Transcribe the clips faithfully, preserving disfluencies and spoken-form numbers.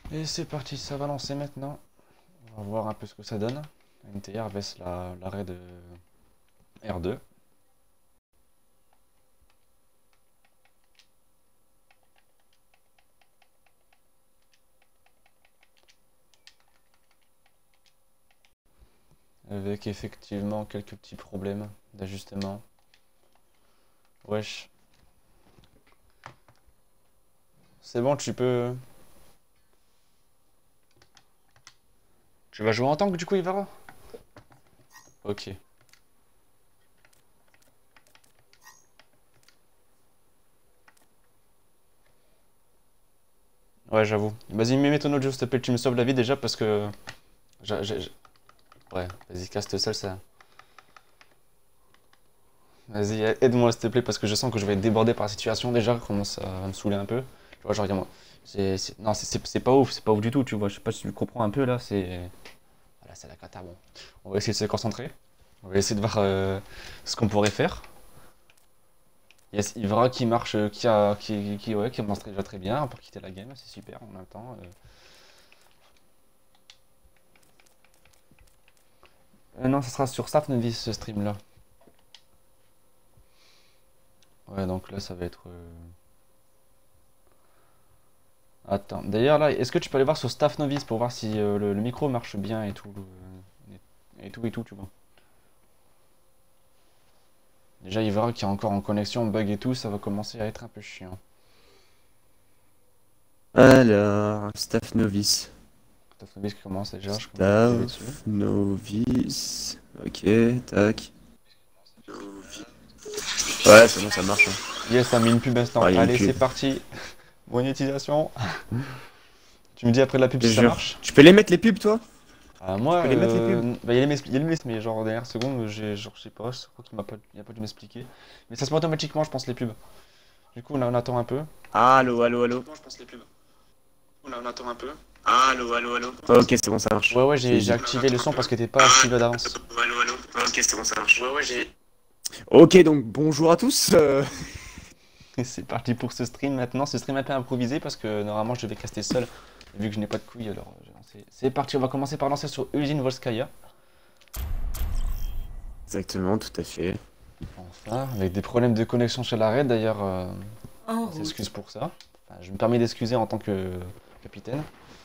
Et c'est parti, ça va lancer maintenant. On va voir un peu ce que ça donne. N T R baisse l'arrêt de R deux. Avec effectivement quelques petits problèmes d'ajustement. Wesh. C'est bon, tu peux... Tu vas jouer en tank du coup, Ivara? Ok. Ouais, j'avoue. Vas-y, mets ton audio, s'il te plaît, tu me sauves la vie déjà parce que... j'ai- j'ai- Ouais, vas-y, casse-toi seul, ça. Vas-y, aide-moi, s'il te plaît, parce que je sens que je vais être débordé par la situation déjà, ça commence à me saouler un peu. Tu vois, genre, regarde-moi. C'est- c'est- Non, c'est c'est- c'est pas ouf, c'est pas ouf du tout, tu vois. Je sais pas si tu comprends un peu là, c'est. Voilà, c'est la cata, bon. On va essayer de se concentrer. On va essayer de voir euh, ce qu'on pourrait faire. Yes, Ivra qui marche, euh, qui a, qui, qui, ouais, qui commence déjà très bien pour quitter la game, c'est super en même temps. euh. Euh, non, ça sera sur Safnovis ce stream là. Ouais, donc là ça va être. euh, Attends, d'ailleurs là, est-ce que tu peux aller voir sur Staff Novice pour voir si euh, le, le micro marche bien et tout, euh, et, et tout et tout, tu vois. Déjà, il verra qu'il y a encore en connexion, bug et tout, ça va commencer à être un peu chiant. Alors, staff novice. Staff Novice qui commence déjà, je commence à activer dessus. Staff novice. Ok, tac. Ouais, c'est bon, ça marche. Hein. Yes, ça met une pub instant. Ah, il y a une Allez, pub. c'est parti. Monétisation. Tu me dis après la pub Je si ça jure. marche. Tu peux les mettre les pubs, toi? Ah, Tu moi, peux les mettre les pubs? euh, bah, il y a les, mes- il y a les mes- mais genre dernière seconde, j'ai, genre, je sais pas, je crois qu'il m'a pas, il a pas dû m'expliquer. Mais ça se met automatiquement, je pense, les pubs. Du coup, là, on attend un peu. Allô, allô, allô. Je pense les pubs. Là, on attend un peu. Allô, allô, allô. Ok, c'est bon, ça marche. Ouais, ouais, j'ai C'est j'ai easy. activé le son parce que t'es pas activé d'avance. Allô, allô. Ok, c'est bon, ça marche. Ouais, ouais, j'ai. Ok, donc bonjour à tous. euh, Et c'est parti pour ce stream maintenant. Ce stream un peu improvisé parce que normalement je devais caster seul. Et vu que je n'ai pas de couilles, alors j'ai lancé. C'est parti, on va commencer par lancer sur Usine Volskaya. Exactement, tout à fait. Enfin, avec des problèmes de connexion chez la raid d'ailleurs. Euh, En on route. s'excuse pour ça. Enfin, je me permets d'excuser en tant que capitaine.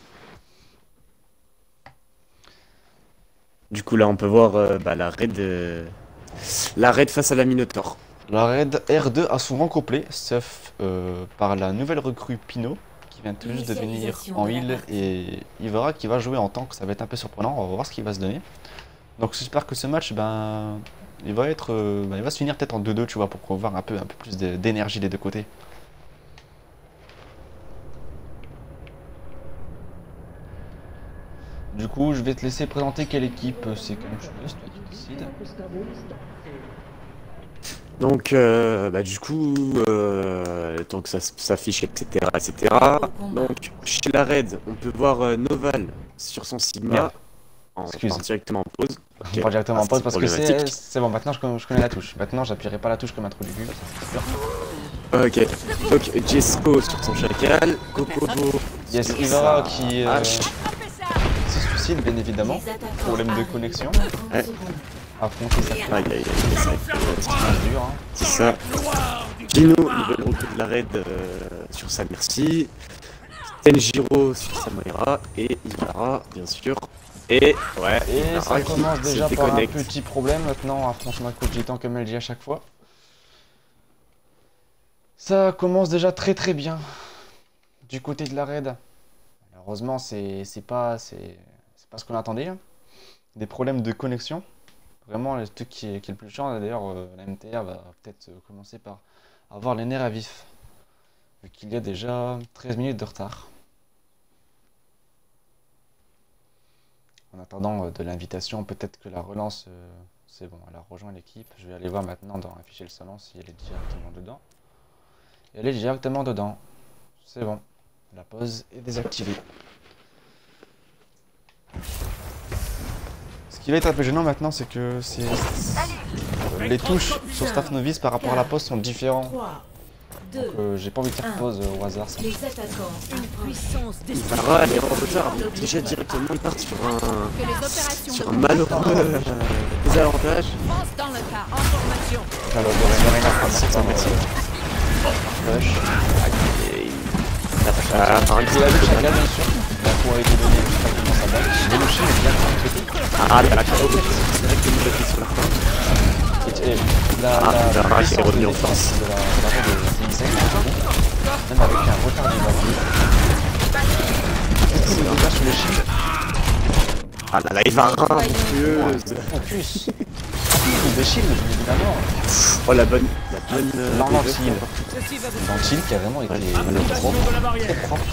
Du coup, là, on peut voir euh, bah, la raid, euh, la raid face à la Minotaur. La raid R deux a son rang complet, sauf euh, par la nouvelle recrue Pino, qui vient tout juste de venir Initialisation en de la heal, partie. et Ivara qui va jouer en tank, ça va être un peu surprenant, on va voir ce qui va se donner. Donc j'espère que ce match, ben, il va être, euh, ben, il va se finir peut-être en deux deux, tu vois, pour voir un peu, un peu plus de- d'énergie des deux côtés. Du coup, je vais te laisser présenter quelle équipe c'est comme tu veux, c'est toi qui décides. Donc, euh, bah, du coup, euh, le temps que ça s- s'affiche, et cetera, et cetera. Donc, chez la raid, on peut voir euh, Noval sur son Sigma. Merde. En, Excuse. enfin, directement en pause. On Ok. part directement Ah, en pause c'est parce que c'est problématique. c'est bon, maintenant je connais, je connais la touche. Maintenant j'appuierai pas la touche comme un trou du cul. Ok. Donc, Jesco sur son chacal. Kokobo. Yes, sur Ivara sa qui euh, hache. se suicide bien évidemment. Les attaquants Problème de arrivent connexion. dans trente Ouais. secondes. Affronter sa Aïe, aïe, aïe, ça va être problématique. c'est dur. Hein. C'est ça. Gino, nouvelle recrue de la raid euh, sur sa Merci. Tenjiro sur sa Moira. Et Ivara, bien sûr. Et ouais, Et Ivara ça qui commence se déjà par un déconnecte. petit problème maintenant. Affrontement Kojitan comme elle dit à chaque fois. Ça commence déjà très très bien. Du côté de la raid. Malheureusement, c'est c'est pas, c'est c'est pas ce qu'on attendait. Hein. Des problèmes de connexion. Vraiment, le truc qui est, qui est le plus chiant, d'ailleurs, euh, la M T R va peut-être euh, commencer par avoir les nerfs à vif. Vu qu'il y a déjà treize minutes de retard. En attendant euh, de l'invitation, peut-être que la relance, euh, c'est bon, elle a rejoint l'équipe. Je vais aller voir maintenant dans afficher le salon si elle est directement dedans. Et elle est directement dedans. C'est bon. La pause est désactivée. Ce qui va être un peu gênant maintenant, c'est que c'est... les touches sur Staff Novice par rapport à la poste sont différentes. trois, Donc euh, j'ai pas envie de faire pause euh, au hasard. Ça. Les attaquants, une puissance Ivara, elle est en retard. Déjà directement, ils partent sur un, sur un malheureux euh, désavantage. dans le tas, en formation. Alors, il y a rien à faire. Rush. Ah, par Et la lutte chacun, bien sûr. La cour a été donnée, je sais pas comment ça va. Mais le chien est bien complété. Ah, il y a la K O. C'est vrai que nous l'a fait sur la fin. Et la, Ah, la, Ivara qui est puissance revenu de en défense force. de la de la reine de insane, même avec un retard du ballon. Tous les dégâts sur le shield. Ah là là, Ivara, monstrueuse. En plus, de shield, évidemment. Oh la bonne, la bonne. euh, L'enlentille. Ceci va vous L'enlentille qui a vraiment été Ouais, propre. Très propre.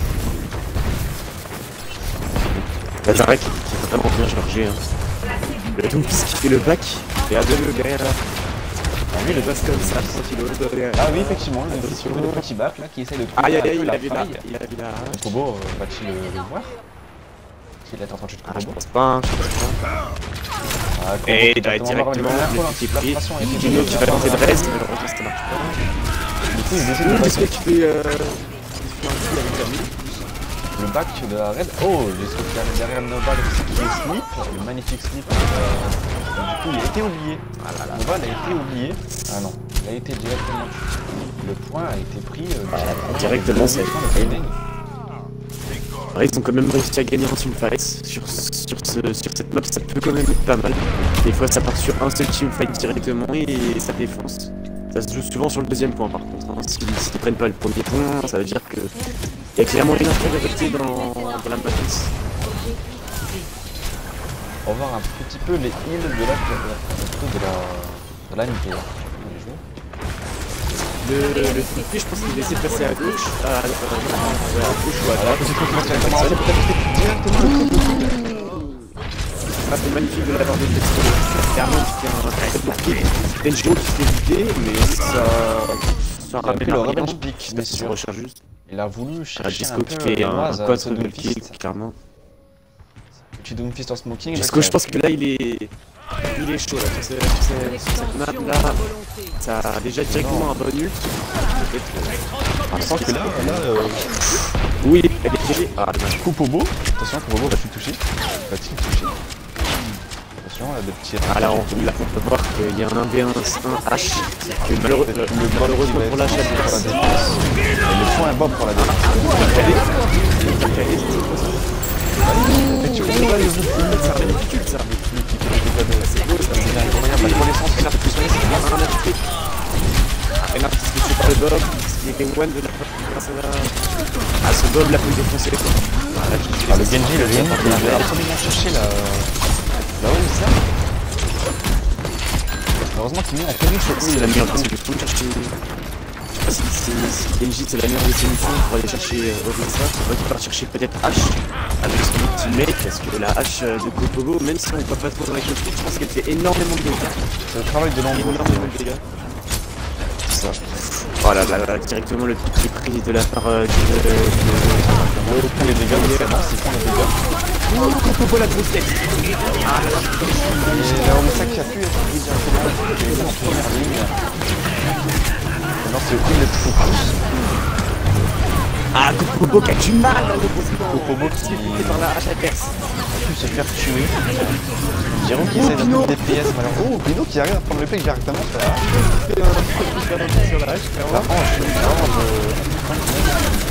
La Zarek qui est vraiment bien chargé. Hein. Le Doomfist qui fait le back. Et à deux le derrière. Ah lui, le passe comme ça, quand il est au derrière. Ah oui, effectivement, le petit, le petit bac là qui essaie de trouver Aïe aïe un aïe, peu il la a vu la. faille. Il a vu la. Kobo, euh, va-t-il le le voir? S'il est en train de tuer Ah, je Kobo. pense pas, hein, je pense pas. Ah, Kobo, Et il va directement directement voir le petit la prix. pression a été Dino donnée, qui il va va tenter de voir. reste, mais malheureusement ça marche pas. Du coup, il décide de Qu'est-ce passer que tu fais euh... tu fais un coup avec Camille. le back de la raid. Oh, j'ai sauté derrière- derrière Nova le petit slip, le magnifique slip. Euh, du coup, il a été oublié. Ah là là. Nova, il a été oublié. Ah non, il a été directement. Le point a été pris. Euh, Ah, directement, ça a été pris. Ouais, ils ont quand même réussi à gagner en teamfight. Sur, sur, ce, sur cette map, ça peut quand même être pas mal. Des fois, ça part sur un seul teamfight directement et ça défonce. Ça se joue souvent sur le deuxième point par contre. Hein. S'ils si, ne prennent pas le premier point, ça veut dire que il y a clairement une infériorité dans, dans la matrice. On va voir un petit peu les heals de la de la de la N P. Le, le Flippy, je pense qu'il essaie de passer à gauche, à, à, à, à gauche ou à Voilà, droite. petit coup de directement. Directement le triple. Ah, c'est magnifique de la part de Dexter. Clairement, qui fait un très bon pick. Denjo qui se fait vider, mais ça. Ça Il a ramène pris le à rien. revenge pick, bien Ça sûr. recharge juste. Il a voulu Ah, chercher Disco un qui peu fait un Noise à quad ce double Doomfist. kick, clairement. Petit Doomfist en smoking. Disco, je pense que là, il est. Il est chaud là, sur, ce, sur, ce, sur cette map là. Ça a déjà directement un bon ult. Ah, je pense que là, là, euh, Oui, elle est gérée. Ah, dommage. Kupobo. Attention, Kupobo va-t-il toucher? Va-t-il toucher? Attention, là, des petits. Ah là, on, là, on peut voir qu'il y a un un v un, un H. Que malheureux, Le malheureusement pour la pour la chatte. défense. Et le point est Bob pour la défense. Tu vois les autres, c'est un magnifique ça. C'est beau ça. Il a incroyable, la connaissance qu'il a fait sonner, c'est bien. Renard qui se fait tuer par le Bob, qui est one de la grâce à la... Ah, ce Bob l'a pu défoncer. Ah, là, Ah, le Genji, le Genji, il a absolument cherché la... la home, ça. Heureusement qu'il met en péril sur C'est la meilleure parce que je peux chercher... Je sais pas si, si, si Genji c'est la meilleure des solutions pour aller chercher euh, ça. On va devoir chercher peut-être H avec son ultimate parce que la H de Kopobo, même si on ne voit pas trop dans la question, je pense qu'elle fait énormément de dégâts. C'est le travail de l'ombre. Énormément de dégâts. Ça. Oh là là là, directement le petit prix de la part euh, du... Ouais, il prend les dégâts, mais c'est bon, il prend les dégâts. Oh, Kopobo la grosse tête. Et la home ça qui a pu être pris directement, qui est en première ligne. Maintenant, c'est une des focus. Ah, Kopobo qui a du mal à le Kopobo qui est par la hache adverse. a pu se faire tuer. Jérôme qui essaie d'un peu de D P S malheureusement. Oh, Pino qui arrive à prendre le pick directement sur la hache. Sur la hache, La hanche, vraiment de...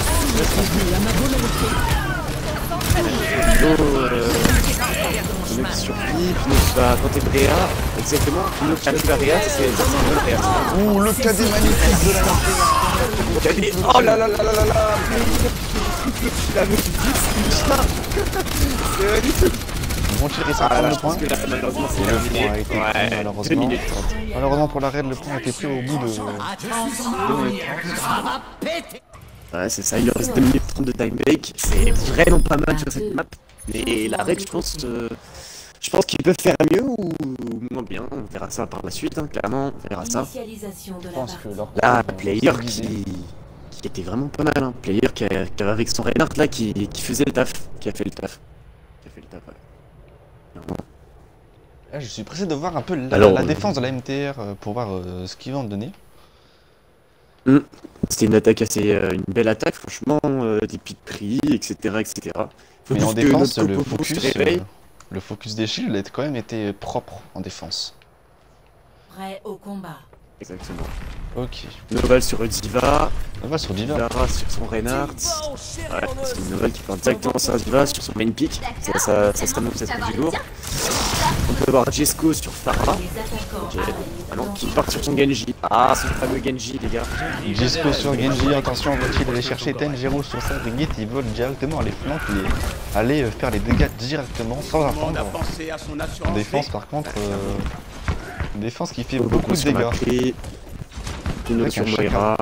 Pino, euh, Pino qui survit, Pino qui va tenter de réa, exactement, Pino qui arrive à réa, c'est ça c'est un bon réa. Ouh, le cadet magnifique de la Cadet. Oh là là là là là là. Il a mis dix, c'est magnifique. Ils vont tirer ça Ah prendre là, le je point. pense que là malheureusement c'est Et le terminé. point a été pris, Ouais, deux malheureusement. minutes trente. Malheureusement pour la raid, le point a été pris au bout de deux minutes trente. Ouais, c'est ça, il leur reste deux minutes trente de time break. C'est vraiment pas mal sur cette map. Mais la raid, je pense, euh, je pense qu'ils peuvent faire mieux ou moins bien. On verra ça par la suite, hein, clairement, on verra ça. Initialisation de Je la pense que partie. leur Là, point, player euh, qui, qui était vraiment pas mal. Hein. Player qui, a, qui avait avec son Reinhardt là, qui, qui faisait le taf. Qui a fait le taf. Qui a fait le taf, ouais. Clairement. Là, je suis pressé de voir un peu la, Alors, la euh, défense de la M T R euh, pour voir euh, ce qu'ils vont donner. Mm. C'était une attaque assez, euh, une belle attaque, franchement, euh, des pics prix, et cetera, et cetera. Faut Mais juste en que défense, notre le Kokobo se focus, réveille. euh, le focus des shields a quand même été propre en défense. Prêt au combat. Exactement. Ok. Noval sur Diva, On va sur Diva. Lara sur son Reinhardt. Ouais, c'est une Noval qui part directement sur Diva, sur son main pick. Ça, ça, ça se annonce être du lourd. On peut voir Jesco sur Pharah. Les attaquants Ok. arrivent. Ah non, qui part sur son Genji. Ah, ce fameux Genji, les gars. Jesco sur Genji, attention, va-t-il aller chercher Tenjiro sur sa Brigitte, il vole directement les flancs, il est allé euh, faire les dégâts directement sans attendre. En défense par contre, euh, une défense qui fait beaucoup de dégâts. dégâts. Une Avec sur un chacun. Moira.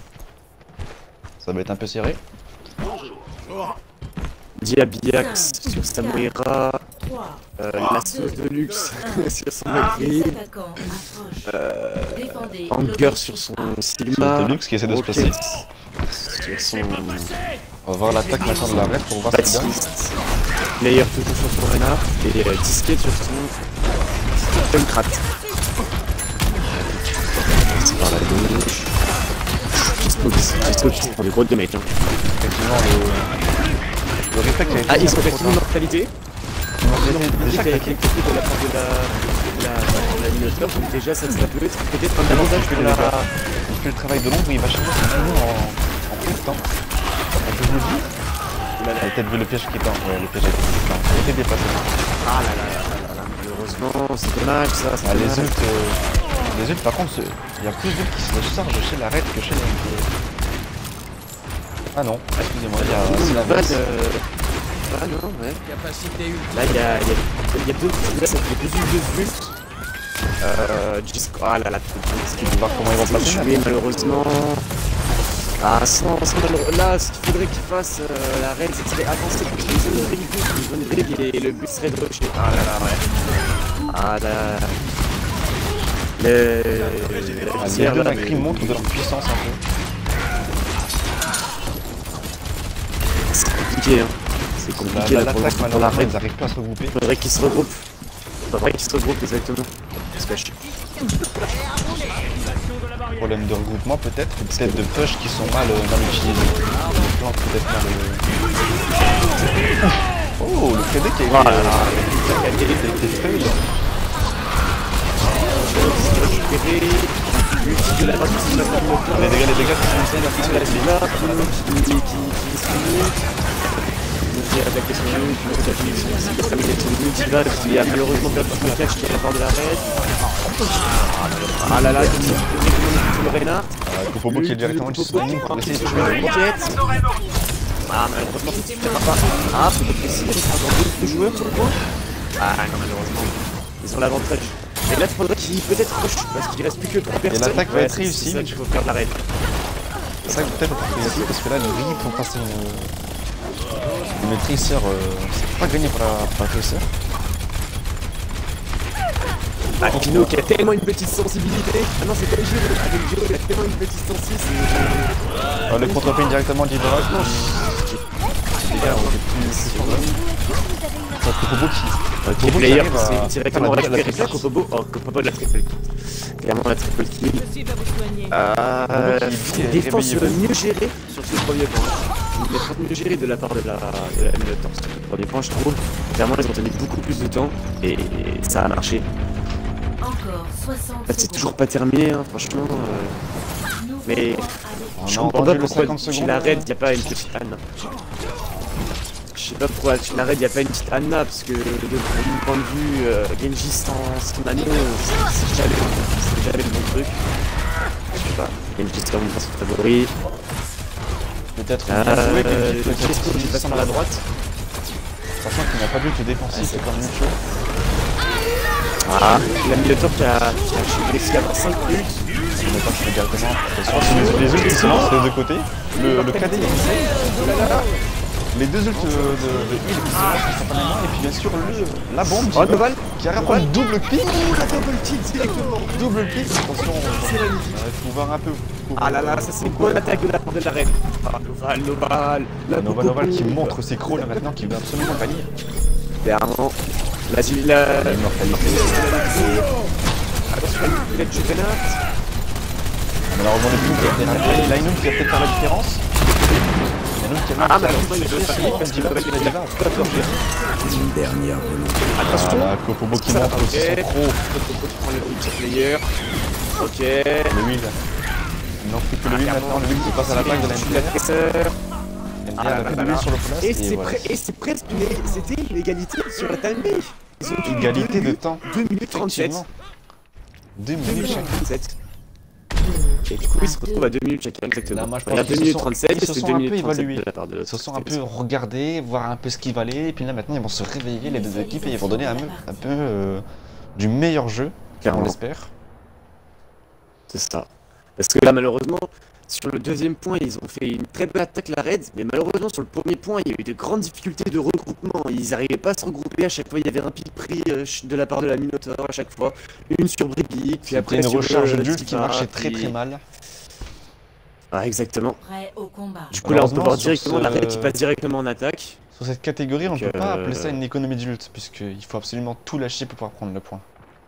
Ça va être un peu serré. Diabiax sur sa Moira. trois, Euh, la sauce de luxe sur son Les Macri. attaquants approchent. Euh, Défendez Anger l'objectif sur son A. Sigma. Sauce de luxe qui essaie de se Rocket placer. sur son On va voir l'attaque maintenant de la Red pour voir ce qu'il donne. Baptiste. Player toujours sur son Renard. Et euh, Disquette sur son Junkrat. C'est par la gauche. Disco Disco qui se prend des gros damage. Hein. Effectivement, le, le réflexe a été Ah, ils sont un peu restés trop une tard. mortalité. Déjà Déjà qu'il qu'il y a quelques de la part de la, de la, de la Minotaur, donc déjà ça, ça peut être peut-être un avantage pour la... Il fait le travail de l'ombre, il va changer son niveau en, en peu de temps. Un peu de vie. Il a peut-être vu le piège qui est en. Ouais, le piège a été non, il a été dépassé. Ah là là là là là, malheureusement, c'est dommage ça, c'est Ah, les dommage. ults, euh, les ults par contre, ce- il y a plus d'ults qui se chargent chez la Red que chez la. Ah non, excusez-moi, il y a. C'est Pas l'inverse. de... Ah non, ouais. Là, il y a, il y, a, il y a deux... Là, ça fait deux ults, deux ults. Euh... Jusqu'à... Ah là là, On va voir comment ils vont c'est passer. joué malheureusement. Ah, sans, sans malheureux- là, ce qu'il faudrait qu'il fasse, euh, la Red, c'est qu'il avancer pour utiliser une big boost, une bonne big, et le but serait de rusher. Ah là là, ouais. Ah là là. Le... Ah, les Hier, deux là, Macri montrent de leur puissance un peu. c'est compliqué, hein. C'est La- compliqué, la- là, pour, L'attaque pour la malheureusement, Red. ils n'arrivent pas à se regrouper. Faudrait qu'ils se regroupent. Faudrait qu'ils se regroupent, exactement. Parce que je... Problème de regroupement peut-être, ou peut-être de push qui sont mal, euh, mal utilisés. Les plans peut-être mal. euh, Oh, le K D qui a été. Voilà. euh, qui a été fail. Les dégâts, les dégâts qui sont essayés Qui d'afficher se laisse là, qui qui qui se limite. Qui a attaqué son ult, qui a fini son ult, qui a terminé son ult, qui va, qui a malheureusement perdu son catch, qui est à la part de la raid. Ah là là, qui qui le Reinhardt. Kopobo qui est directement disponible pour essayer de tuer le Rocket. Ah, malheureusement, ça ne suffira pas. Ah, peut-être que si, il y a encore deux joueurs sur le point. Ah non, malheureusement, ils ont l'avantage. Et là, il faudrait qu'il peut-être rush, parce qu'il reste plus que trois personnes. l'attaque va Ouais, être c'est- réussie. C'est ça qu'il faut faire de la raid. C'est ça que peut-être faut essayer parce que là, les Rip font passer une. Le maîtrisseur, euh, c'est pas gagné pour la, pour la trisseur. Ah, Pino qui a tellement une petite sensibilité. Ah non, c'est pas le jeu. Avec Giro, il a tellement une petite sensibilité. Euh, le contre-pin directement d'Ibra. Les gars, on est plus. C'est Kopobo qui. Ok, Kopobo qui player, arrive à c'est directement faire la- la récupéré par triple. Kopobo. Oh, Kopobo de la triple kill. Clairement la triple kill. Je suis à vous soigner. Euh, qui est défense réveillé. mieux gérée sur ce premier point. Une défense mieux gérée de la part de la, de la Minotaur sur ce premier point, je trouve. Clairement, ils ont tenu beaucoup plus de temps et ça a marché. Encore soixante C'est secondes. toujours pas terminé, hein, franchement. euh, Nouveau mais- point à Je On a comprends entendu pas le pourquoi cinquante chez secondes. la raid il n'y a pas une petite Anna. Je sais pas pourquoi chez la raid il n'y a pas une petite Anna parce que de mon point de vue euh, Genji sans son anneau c'est c'est jamais, c'est jamais le bon truc. Je sais pas, Genji c'est pas mon perso favori. Peut-être Euh, bien joué, le mais peut-être Jesco qui passe sans par la droite. Sachant qu'il n'a pas du tout défensif, c'est quand même chaud. Ah, la Minotaur qui a, qui a réussi à avoir cinq buts. On n'est pas fait directement. Attention, les ults qui se lancent des deux côtés. Le, le K D, il est les deux ults de, de, de heal qui se lancent instantanément. Et puis bien sûr, le, la bombe Oh, Noval qui arrive après double pick. la double kill directement. Double pick. Attention, C'est magnifique. il faut voir un peu. Ah là là, ça c'est une bonne attaque de la part de la reine. Ah, Noval, Noval. La Nova Popo. Noval qui montre ses crawls maintenant, qui veut absolument gagner. Clairement. La la L'immortalité. Attention, il est du Renard. On Malheureusement, le Pink qui a fait l'Ainun qui va peut-être faire la différence. L'Ainun qui a Ah, malheureusement, il a joué ça. comme Diva, comme Diva. Une dernière volonté. Attention. Voilà, Kopobo qui montre aussi son pro. Kopobo qui prend le ulti player. Ok. Le Will. Il n'en fait que le Will maintenant, le Will qui passe à l'attaque de la M T R. Presseur. M T R a plus de Will sur le place. Et Et c'est voilà. pre- et c'est presque une... C'était une égalité sur la time base. Ils ont tous Égalité deux de temps. deux minutes trente-sept. Effectivement. deux deux minutes minutes chacun. trente-sept. Et du coup, ils se retrouvent à deux minutes chacun, exactement. Non, moi, je Il y a pense deux qu'ils minutes se sont- trente-sept ils et se c'est sont deux un peu minutes trente-sept évalués. de la part de Ils se sont un peu regardés, voir un peu ce qu'il valait, et puis là maintenant ils vont se réveiller les deux équipes et ils vont donner un, peu- un peu euh, du meilleur jeu, on Clairement. l'espère. C'est ça. Parce que là, malheureusement, sur le deuxième point, ils ont fait une très belle attaque, la raid. Mais malheureusement, sur le premier point, il y a eu de grandes difficultés de regroupement. Ils n'arrivaient pas à se regrouper. À chaque fois, il y avait un pic pris euh, de la part de la Minotaur à chaque fois. Une sur Brigitte, puis après C'était une sur recharge euh, d'ult qui Tifa, marchait très puis- très mal. Ah, exactement. Prêt au combat. Du coup, là, on peut Malheureusement, voir sur directement ce- la raid qui passe directement en attaque. Sur cette catégorie, on ne Donc, peut pas euh, appeler ça une économie d'ult, puisqu'il faut absolument tout lâcher pour pouvoir prendre le point.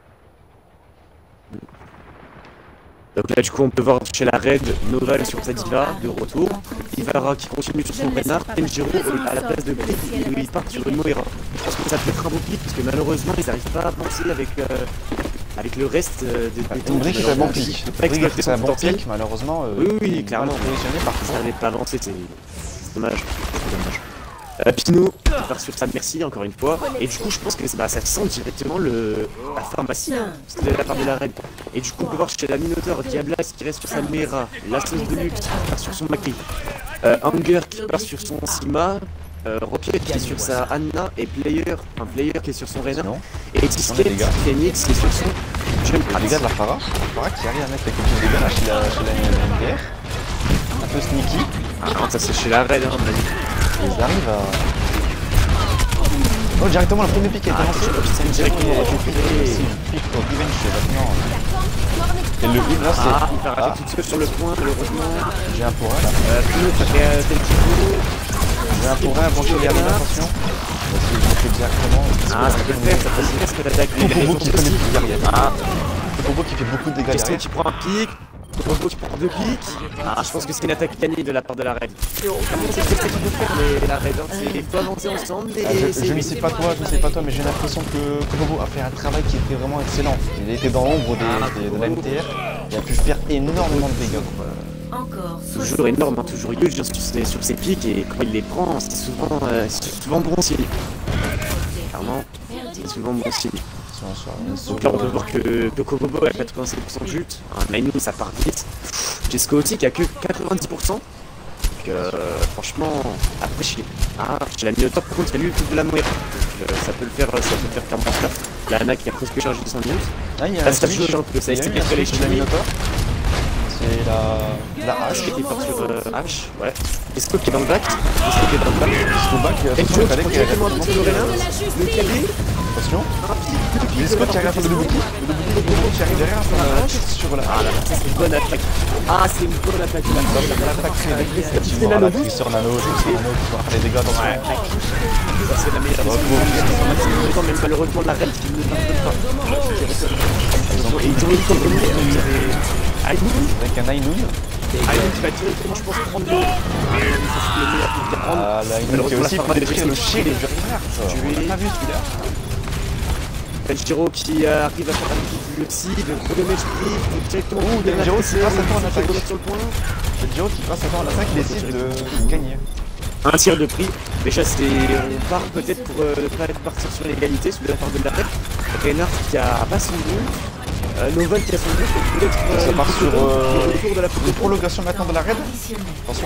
Donc là, du coup, on peut voir chez la raid Noval sur sa diva de retour. Ivara qui continue sur son Renard. Tenjiro à la place de Brick, il part sur une Moira. Je pense que ça peut être un beau pic parce que malheureusement, ils n'arrivent pas à avancer avec, euh, avec le reste euh, des, des Une brique est un bon Malheureusement, pic. ils peuvent pas Brick exploiter c'est un son bon potentiel. pic, malheureusement. euh, Oui, oui, il est clairement. mal positionné par Ils contre. n'arrivent pas à avancer, c'est c'est dommage. C'est dommage. Euh, Pinot part sur sa merci encore une fois. Et du coup, je pense que bah, ça sent directement le, la pharmacie hein, de la part de la reine. Et du coup, on peut voir chez la Minotaur Diablas qui reste sur sa Mera, la sauce de luxe qui part sur son Macri, euh, Anger qui part sur son Sima, euh, Rocket qui est sur sa Anna et Player, un Player qui est sur son Rena, Sinon, et Tisket les gars. Phoenix qui est sur son Jump. ah, les gars de la Phara, Phara qui arrive à mettre quelques petits dégâts là chez la, chez la M D R. Un peu sneaky. Ah non, ça c'est chez la reine, hein, on a dit. Ils arrivent à. Oh, directement le premier pic a été Ah, lancé. c'est une direct qui est récupéré. Pic pour Revenge maintenant. Et le vide là c'est. Ah, il va Ah, rater toute seule sur le point, malheureusement. j'ai un pour un là. Euh, Pinot, ça fait euh, tel petit coup. J'ai un pour un avant chez les Arena, attention. Vas-y, je fais directement. Ah, ça peut le faire, ça peut le faire cette attaque. Il Kopobo est qui fait des aussi. derrière. Ah, Kopobo qui fait beaucoup de dégâts Question derrière. qui prend un pic. Kopobo qui prend deux pics. Ah, je pense que c'est une attaque gagnée de la part de la raid. C'est ce qu'il faut faire, mais la raid, hein, c'est il faut avancer ensemble. Et Ah, je, c'est- je ne sais pas toi, je ne sais pas toi, mais j'ai l'impression que Kopobo a fait un travail qui était vraiment excellent. Il était dans l'ombre des- des- de la M T R, il a pu faire énormément de dégâts. quoi. Encore Toujours énorme, hein, toujours huge sur ses, sur ses pics et quand il les prend, c'est souvent, euh, c'est souvent bon signe. Clairement, c'est souvent bon signe. Si on sort- Donc là on peut voir que, que Kobobo a quatre-vingt-cinq pour cent de chute, un Nainu ça part vite, Jesco aussi qui a que quatre-vingt-dix pour cent. Donc euh, franchement, après chez, ah, chez la Minotaur par contre il y a lui de la Moira, donc euh, ça peut le faire, ça peut le faire clairement faire. La Anna qui a presque chargé son minutes. Ah, il y a Ah, un ça switch. joue, hein, que ça Il y a eu explique un que les switch de la Chili- Minotaur. C'est la, la Ah, hache. qui part sur euh, H, ouais. Jesco qui est dans le back, Jesco qui est dans le back. Jusqu'au bac, Et attention, tu le vois, palais qui qui prend arrive directement un petit peu Lorena, le cadet, Attention. un pic, Jusqu'au qui arrive à faire le bouki. Le bouki Kopobo qui arrive derrière sur la hache, sur la Ah là, ça c'est une bonne attaque. Ah, c'est une bonne attaque. La bonne l'attaque c'est effectivement la Twister Nano, Twister Nano qui va faire les dégâts dans son. Ça c'est la meilleure décision. Mais malheureusement la reine qui ne pardonne pas. Ils ont ils ont eu comme Aïnoun, Avec un Ainoun. Aïnoun qui va directement je pense prendre l'eau. Ah, ça c'est le meilleur pic à prendre. Ah, là, Ainoun qui a aussi Malheureusement, pu la détruire le Pharma shield de Reinhardt. On l'a pas vu celui-là. Tenjiro qui euh, arrive à faire un pic lui aussi, de chronomètre pris, directement. Ouh, Tenjiro qui passe à temps en attaque. sur le point. C'est Giro qui passe avant la cinq, il décide de gagner. Un tir de prix. Déjà, c'est on part peut-être pour euh, ne pas partir sur l'égalité, sous la part de la tête. Reinhardt qui a pas son but. Euh, Novel qui a son but, et peut-être euh, Ça part sur euh, le tour de la une prolongation maintenant de la raid. Attention.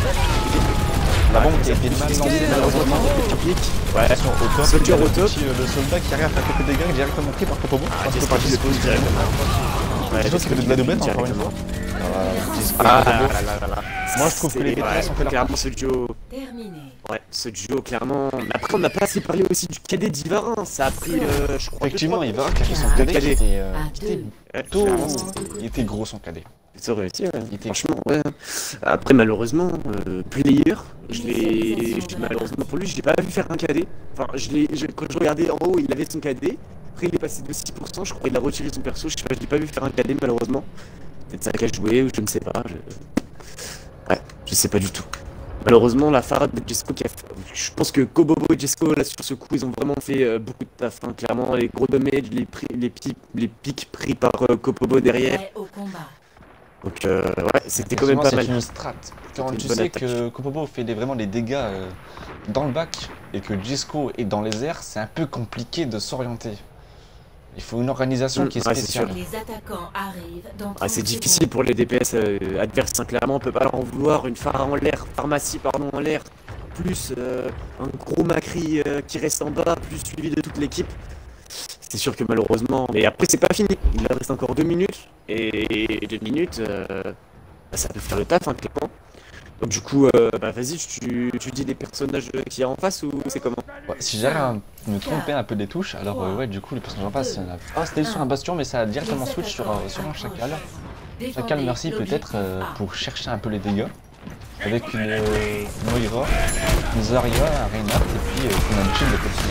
La bombe qui a été mal lancée malheureusement. Ouais, Attention au top. Soldier Il y a au le top. petit, euh, Le soldat qui arrive à faire quelques dégâts directement pris par Kopobo. Parce que par Disco directement. Disco qui fait de la doublette encore une fois. Voilà, Disco et Ah Kopobo. là là là là. Moi je trouve que les C'est- B T S ouais, ont fait leur clairement ce duo. Terminé. Ouais, ce duo clairement. Mais après on n'a pas assez parlé aussi du cadet d'Ivarin. Ça a pris, euh, je crois. Effectivement, deux, il trois va qui a fait son cadet qui était, euh, À qui était deux. Ouais, plutôt. clairement, Il était gros son cadet. ça réussi, ouais. Il était- Franchement, ouais. Après, malheureusement, euh, player, je l'ai. je- Malheureusement pour lui, je l'ai pas vu faire un cadet. Enfin, je l'ai. je- Quand je regardais en haut, il avait son cadet. Après, il est passé de six pour cent. Je crois qu'il a retiré son perso. Je sais pas, je l'ai pas vu faire un cadet, malheureusement. Peut-être ça qu'a joué ou je ne sais pas. Je... Ouais, je sais pas du tout. Malheureusement, la Farah de Jesco qui a fait... Je pense que Kobobo et Jesco, là, sur ce coup, ils ont vraiment fait euh, beaucoup de taf. Hein. Clairement, les gros damage, les, pri... les, pi... les pics pris par euh, Kobobo derrière. Prêt au combat. Donc, euh, ouais, c'était quand même pas mal. C'est une strat. Quand une tu bonne sais attaque. que Kopobo fait des- vraiment des dégâts euh, dans le bac et que Jesco est dans les airs, c'est un peu compliqué de s'orienter. Il faut une organisation Mm, qui est ouais, c'est spéciale. Les attaquants arrivent dans Ah, c'est trente difficile secondes. pour les D P S euh, adverses, hein, clairement, on peut pas leur en vouloir. Une Farah en l'air, pharmacie pardon en l'air, plus euh, un gros Macri euh, qui reste en bas, plus suivi de toute l'équipe. C'est sûr que malheureusement, mais après c'est pas fini, il leur reste encore deux minutes, et deux minutes, euh, bah, ça peut faire le taf, hein, clairement. Donc du coup, euh, bah vas-y, tu, tu dis les personnages qu'il y a en face ou c'est comment? Ouais, si j'arrive à me tromper un peu des touches, alors euh, ouais, du coup, les personnages en face, il y en a- ah, c'était sur un bastion, mais ça a directement switch sur, euh, sur un chacal. Chacal, merci peut-être euh, pour chercher un peu les dégâts. Avec une euh, Moira, une Zarya, un Reinhardt et puis euh, une Unchill de côté.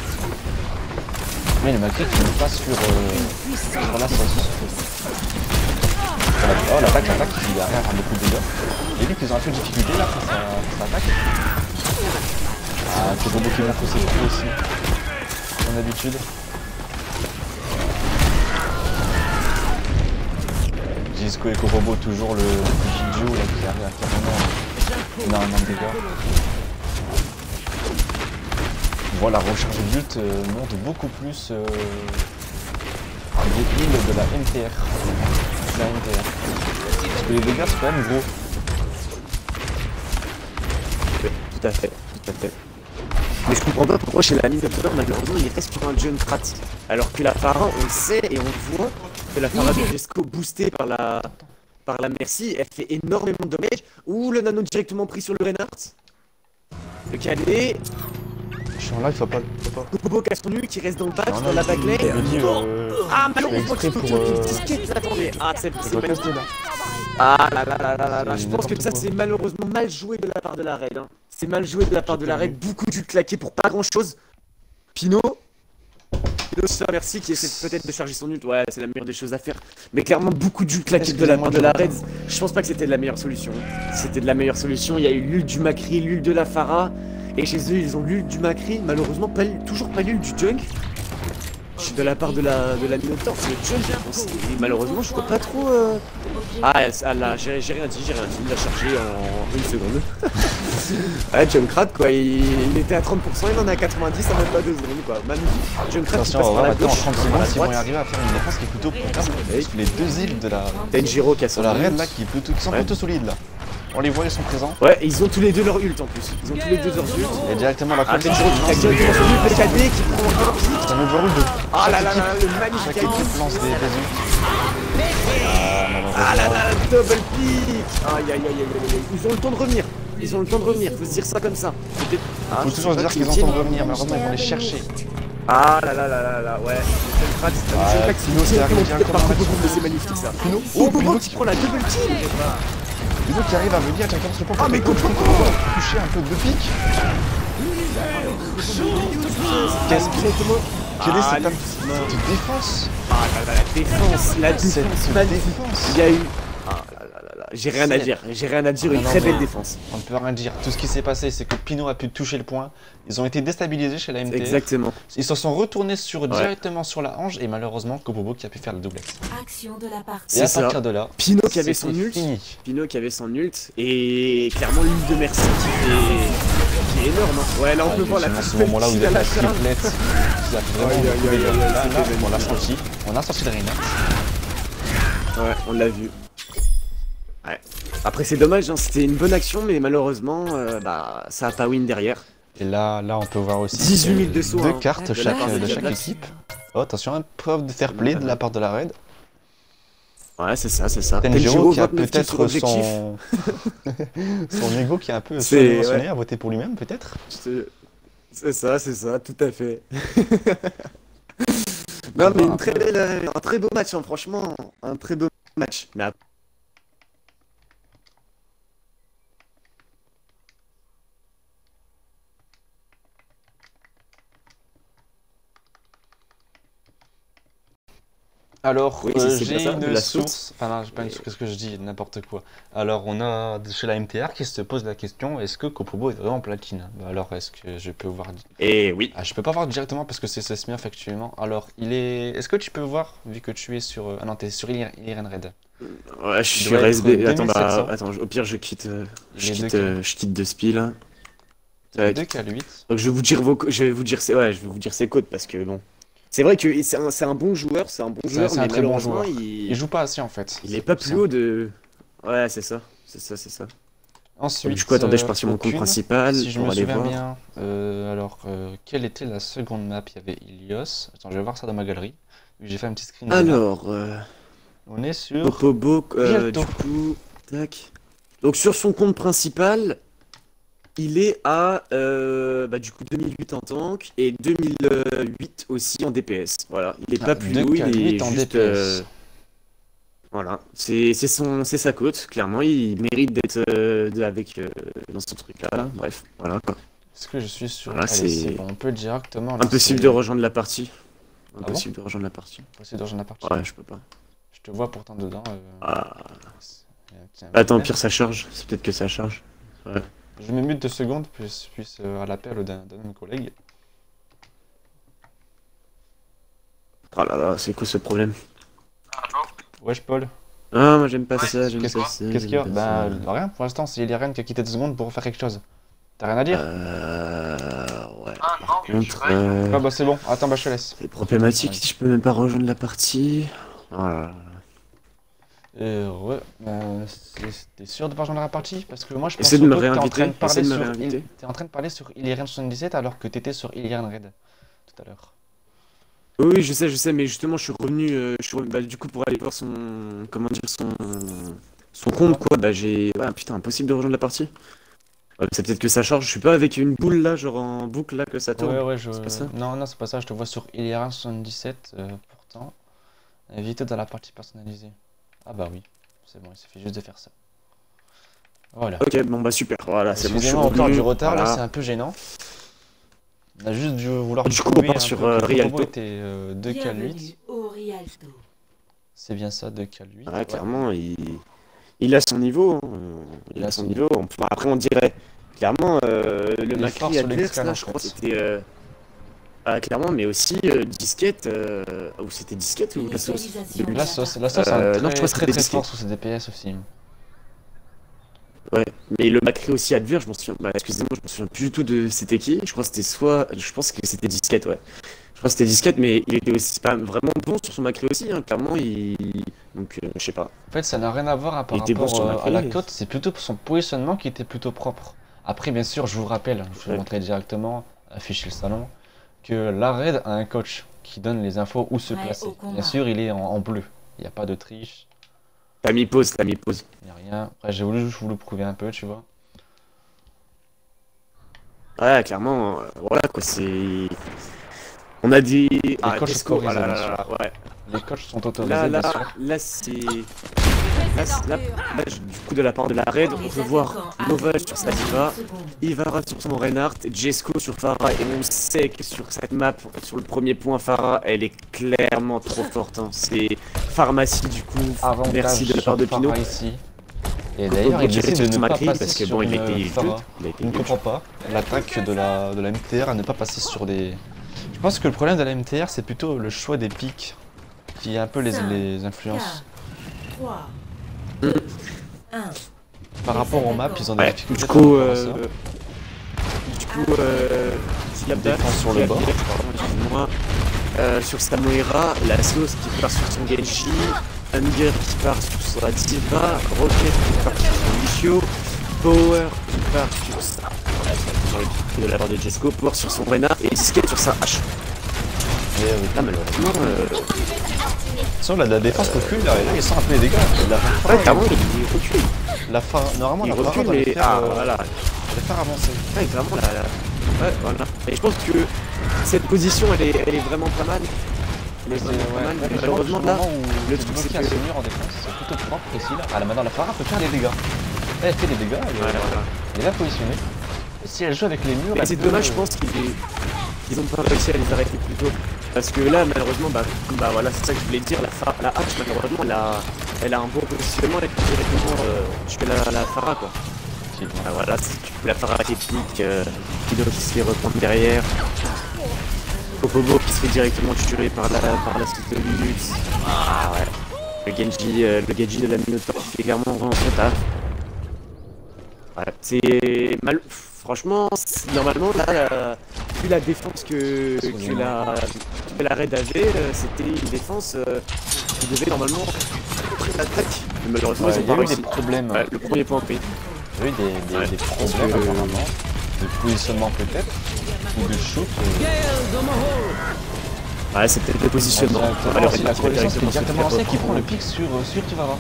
Mais le Macri qui nous passe sur, euh, sur la sauce. Voilà. Oh, l'attaque, l'attaque, il arrive à faire beaucoup de dégâts. J'ai vu qu'ils ont un peu de difficulté là face à face à l'attaque. Ah, c'est Bobo qui montre ses coups aussi. Comme d'habitude. Jesco et Kobobo, toujours le petit duo là, qui arrive à faire vraiment énormément de dégâts. Voilà, la recharge de but euh, monte beaucoup plus euh, des heals de la M T R. De la M T R. Parce que les dégâts sont quand même gros. Tout à fait, tout à fait. Mais je comprends pas pourquoi chez la mine de Power, malheureusement, il reste sur un Junkrat. Alors que la Farah, on le sait et on voit que la Farah de Jesco, boostée par la, par la Merci, elle fait énormément de dommages. Ouh, le nano directement pris sur le Reinhardt. Le cadet. Je suis en live, faut pas. Faut pas. Kobobo casse son nul qui reste dans le back, Non, dans non, la backline. je me dis, euh, Ah, je fais malheureusement, exprès Jesco pour, qui a euh, pris disquette, attendez. Ah, c'est c'est c'est pas magnifique. casté là. Ah là là là là là là, C'est je pense que n'importe ça quoi. c'est malheureusement mal joué de la part de la raid. Hein. C'est mal joué de la part de la pas raid, vu. beaucoup du claqué pour pas grand chose. Pino, Pino ça merci qui essaie peut-être de charger son ult, ouais c'est la meilleure des choses à faire. Mais clairement beaucoup du claqué de la part de la raid, je pense pas que c'était de la meilleure solution. C'était de la meilleure solution, il y a eu l'ult du Macri, l'ult de la Farah. Et chez eux ils ont l'ult du Macri, malheureusement pas, toujours pas l'ult du Junk. De la part de la de la Minotaur, c'est le Junk. Et malheureusement je vois pas trop... Euh... Ah, ah là, j'ai j'ai rien dit, j'ai rien dit, il l'a chargé en une seconde. Ouais, Junkrat quoi, il, il était à trente pour cent, il en est à quatre-vingt-dix en même pas deux secondes quoi. Magnifique. Junkrat qui Attention, passe on par va la maintenant en gauche, trente par secondes la s'ils vont y droite. arriver à faire une défense qui est plutôt potable. Parce que les deux îles de la, Denjiro qui a de son la ult. raid là qui, est plutôt, qui sont Ouais. plutôt solides là. On les voit, ils sont présents. Ouais, et ils ont tous les deux leur ult en plus. Ils ont tous les deux leur ult. Il y a directement la Ah, course. Denjiro qui claque directement son ult, le cadet qui prend un pic. C'est un overrule de Ah là chaque là équipe. là, le magnifique Chaque cadet. équipe lance des, des ults. Ah là là, double pick. Aïe aïe aïe aïe aïe aïe. Ils ont le temps de revenir. Ils ont le temps de revenir, faut se dire ça comme ça. Peut-être- Ah, Faut je toujours sais se pas dire qu'ils qui entendent tient. revenir, malheureusement ils vont les chercher. Ah là là là là là, ouais. Junkrat, c'est un Ah, jeu qui Pino, c'est arrivé directement par là-dessus. Kobobo, mais c'est magnifique ça. Pino, Oh, oh, Kobobo Pino qui prend la double kill. Pino qui arrive à venir directement sur le point Ah, mais pour Kobobo. toucher un peu de pique. Qu'est-ce que Exactement. Quelle est Ah, cette, lui, cette défense? Ah là là, la défense, la Cette défense magnifique. défense. Il y a eu... Ah là là là là, j'ai rien à C'est- dire, j'ai rien à dire, une Non, très non, belle mais- défense. On ne peut rien dire. Tout ce qui s'est passé, c'est que Pino a pu toucher le point. Ils ont été déstabilisés chez la M T R. Exactement. Ils se sont retournés sur, directement sur la hanche et malheureusement Kobobo qui a pu faire le doublette. Action de la partie. Et à C'est ça. partir de là, Pino qui avait son c'était ult, fini. Pino qui avait son ult, et clairement l'ult de Merci qui est, qui est énorme. Hein. Ouais, là on Ah, peut voir la à ce triple moment-là où kill il y à a la la charge. triplette, qui a vraiment Aïe, aïe, beaucoup aïe, de aïe, dégâts. aïe, Là, c'était là, on l'a magnifique. sorti. On a sorti le Reinhardt. Ouais, on l'a vu. Ouais. Après c'est dommage, hein, c'était une bonne action, mais malheureusement, euh, bah, ça a pas win derrière. Et là, là, on peut voir aussi dix-huit mille de sauts, deux hein, cartes de la chaque, part de de chaque Diablos. équipe. Oh, attention, une preuve de fair play de la part de la raid. Ouais, c'est ça, c'est ça. Tenjiro qui a vingt-neuf kills sur peut-être objectif. son... son ego qui est un peu C'est- surdimensionné ouais. à voter pour lui-même, peut-être. C'est c'est ça, c'est ça, tout à fait. Non mais une très belle, euh, un très beau match, hein, franchement, un très beau match. Mais après, Alors, Oui, euh, c'est- c'est bien j'ai ça, de une la source. source. Enfin, non, j'ai pas une source, qu'est-ce que je dis? N'importe quoi. Alors, on a chez la M T R qui se pose la question, est-ce que Kopobo est vraiment platine? Bah, alors, est-ce que je peux voir. Et oui. Ah, je peux pas voir directement parce que c'est ce Smurf actuellement. Alors, il est. Est-ce que tu peux voir, vu que tu es sur. euh, Ah non, t'es sur Iren Red. Ouais, je suis doit sur être S B. Attends, deux mille sept cents. bah, attends, au pire, je quitte, euh, Il je est quitte, deux K. euh, je quitte de spi là. C'est Ouais. deux K huit. Donc je vais vous dire vos, co- je vais vous dire ses, ouais, je vais vous dire ses codes parce que bon, c'est vrai que c'est un, c'est un bon joueur, c'est un bon C'est- joueur, c'est un mais très bon malheureusement joueur. il, Il joue pas assez en fait. il est pas plus haut de. Ouais, c'est ça, c'est ça, c'est ça. Ensuite, Du coup, attendez, je euh, pars sur mon compte aucune. principal Si je pour me aller souviens voir. bien, euh, alors, euh, quelle était la seconde map? Il y avait Ilios. Attends, je vais voir ça dans ma galerie. J'ai fait un petit screen. de la map. Alors, euh, On est sur. Kopobo, euh, Rialto. du coup, tac. Donc sur son compte principal, il est à euh, bah, du coup deux mille huit en tank et deux mille huit aussi en D P S. Voilà, il est Ah, pas plus haut, il est deux K huit en juste. D P S. euh, Voilà, c'est c'est son c'est sa cote. Clairement, il mérite d'être euh, de- avec euh, dans ce truc-là. Là. Bref, voilà quoi. Est-ce que je suis sur. Voilà, Allez, c'est- c'est bon, on peut directement. Impossible de rejoindre la partie. bon Impossible de rejoindre la partie. Impossible de rejoindre la partie. Ouais, je peux pas. Je te vois pourtant dedans. euh, Ah. il y a un petit- un Attends, problème. pire ça charge. C'est peut-être que ça charge. Je me mute deux secondes, puis je puisse euh, à l'appel d'un d'un de mes collègues. Oh là là, c'est quoi ce problème? Wesh, Paul. Ah, moi j'aime pas ça, j'aime Qu'est-ce pas ça. qu'est-ce qu'il y a? j'aime pas Bah, ça. rien pour l'instant, c'est Illyrian qui a quitté deux secondes pour faire quelque chose. T'as rien à dire? Euh. Ouais. Par contre, euh, Ah bah c'est bon, attends, bah je te laisse. c'est problématique, je peux même pas rejoindre la partie. Oh là là. Euh, ouais, euh, c'est- t'es sûr de pas rejoindre la partie? Parce que moi je pense Essaie de me surtout que t'es en réinviter, train de parler essaie de me sur réinviter. Il- t'es en train de parler sur Illyrian soixante-dix-sept alors que t'étais sur Illyrian Red tout à l'heure. Oui, oui, je sais, je sais, mais justement, je suis revenu, euh, je suis revenu- bah, du coup, pour aller voir son, comment dire, son, son compte, quoi, bah, j'ai, ah, putain, impossible de rejoindre la partie. Ouais, c'est peut-être que ça charge, je suis pas avec une boule, là, genre en boucle, là, que ça tourne. Ouais, ouais, je. C'est pas ça? Non, non, c'est pas ça, je te vois sur Illyrian soixante-dix-sept euh, pourtant. Invité dans la partie personnalisée. Ah bah oui, c'est bon, il suffit juste de faire ça. Voilà. Ok, bon, bah, super, voilà, c'est bon, je suis Excusez-moi encore revenu, du retard, là voilà. c'est un peu gênant. On a juste dû vouloir Du coup, on prouver part un sur, peu euh, que Rialto. Kopobo était euh, deux K huit. Bienvenue au Rialto. C'est bien ça, deux K huit. Ouais, clairement, il, il a son niveau, hein. Il a son niveau, on- enfin, après, on dirait, clairement, euh, le Il est fort Macri sur adverse, l'extrême, là, en je crois, fait. c'était, euh, ah, clairement, mais aussi, euh, disquette, euh, ou c'était disquette ou la sauce? Initialisation. La sauce, la sauce, Euh, c'est non, un je très crois que très c'était très disquette. fort sur ses D P S aussi. Ouais, mais le Macri aussi adverse, je m'en souviens, bah, excusez-moi, je m'en souviens plus du tout de c'était qui, je crois que c'était soit, je pense que c'était disquette, ouais. Je crois que c'était disquette, mais il était aussi pas vraiment bon sur son Macri aussi, hein, clairement, il, donc, euh, je sais pas. En fait, ça n'a rien à voir à- par Il était bon rapport sur euh, la à la clé. cote, c'est plutôt pour son positionnement qui était plutôt propre. Après, bien sûr, je vous rappelle, je vais vous Ouais. montrer directement, afficher le salon, que la raid a un coach qui donne les infos où se Prêt placer. au combat. Bien sûr, il est en, en bleu, il n'y a pas de triche, T'as mis pause, t'as mis pause. il n'y a rien. Après, j'ai voulu juste vous le prouver un peu, tu vois. Ouais, clairement, euh, voilà quoi, c'est. On a des. Ah, coachs Tesco, autorisés, ah là bien là sûr. là, ouais. Les coachs sont autorisés, Là, bien là, sûr. là, c'est. Là, c'est- là, là, je- du coup, de la part de la raid, on peut voir Nova sur sa diva, Ivara sur son Reinhardt, Jesco sur Pharah, et on sait que sur cette map, sur le premier point, Pharah, elle est clairement trop forte. Hein. C'est pharmacie du coup. Avantage Merci de la part de sur Pino. Farah ici. Et d'ailleurs, il décide de ne pas passer parce que sur bon, il a une été Farah. il a été Je ne comprends pas l'attaque de la, de la M T R à ne pas passer sur des... Je pense que le problème de la M T R, c'est plutôt le choix des pics qui un peu les, les influence. trois, Mm. un. Par rapport aux maps, ils ont des Ouais, difficultés du par coup, rapport à euh, ça. du coup, euh, Diabda, Défense sur le Diabda, bord. pardon, excuse-moi, euh, sur Samoera, la sauce qui part sur son Genshi, Hunger qui part sur sa Diva, Rocket qui part sur son Lucio, Power qui part sur sa, voilà, sur le truc de la part de Jesco, Power sur son Rena et Disquette sur sa hache. Et, euh, Là, malheureusement, euh, Sur la, la défense recule, là, et là, ils sont un peu les dégâts. La ouais, Farah, clairement, il recule. la Farah- normalement, Il la Farah recule, doit les mais. faire, Ah, euh, voilà. les faire avancer. Ouais, clairement, la, la- ouais, voilà. Et je pense que cette position, elle est, elle est vraiment pas mal. Elle est C'est- vraiment pas ouais, mal. ouais, Mais je pense que malheureusement, au là, moment où le tu truc, bloques c'est un que- mur en défense, c'est plutôt propre, précis là. Ah là maintenant la Farah peut faire des dégâts. Elle fait des dégâts, elle, est- voilà, voilà. elle est là positionnée. Et si elle joue avec les murs, Mais elle c'est peut- dommage, je pense qu'ils qu'ils ont pas réussi à les arrêter plus tôt. Parce que là, malheureusement, bah, bah voilà, c'est ça que je voulais dire, la, Pharah- la hache, malheureusement, elle a, elle a un bon positionnement et directement euh, tu fais la, la Pharah, quoi. Bah, voilà, c'est du coup la Pharah qui pique, euh, Kido qui se fait reprendre derrière, Popobo qui se fait directement tuer par la, par la suite de Lulux. Ah ouais, le Genji, euh, le Genji de la Minotaur qui fait clairement vraiment son taf. Ouais, c'est mal. Franchement, c'est- normalement, là, la- vu la défense que, que la, que la Raid avait, euh, c'était une défense euh, qui devait normalement contrer l'attaque. Mais malheureusement, Ouais, ils ont il y a pas eu réussi. des problèmes. Ouais, le premier point pris. Il y a eu des, des, Ouais. des problèmes Parce que- apparemment, de positionnement peut-être, ou de shoot. euh, Ouais, c'est peut-être le positionnement. directement, Alors, c'est il la va connaissance qui est directement se directement faire lancée qui prend le reprendre. pic sur, euh, sur Kivara.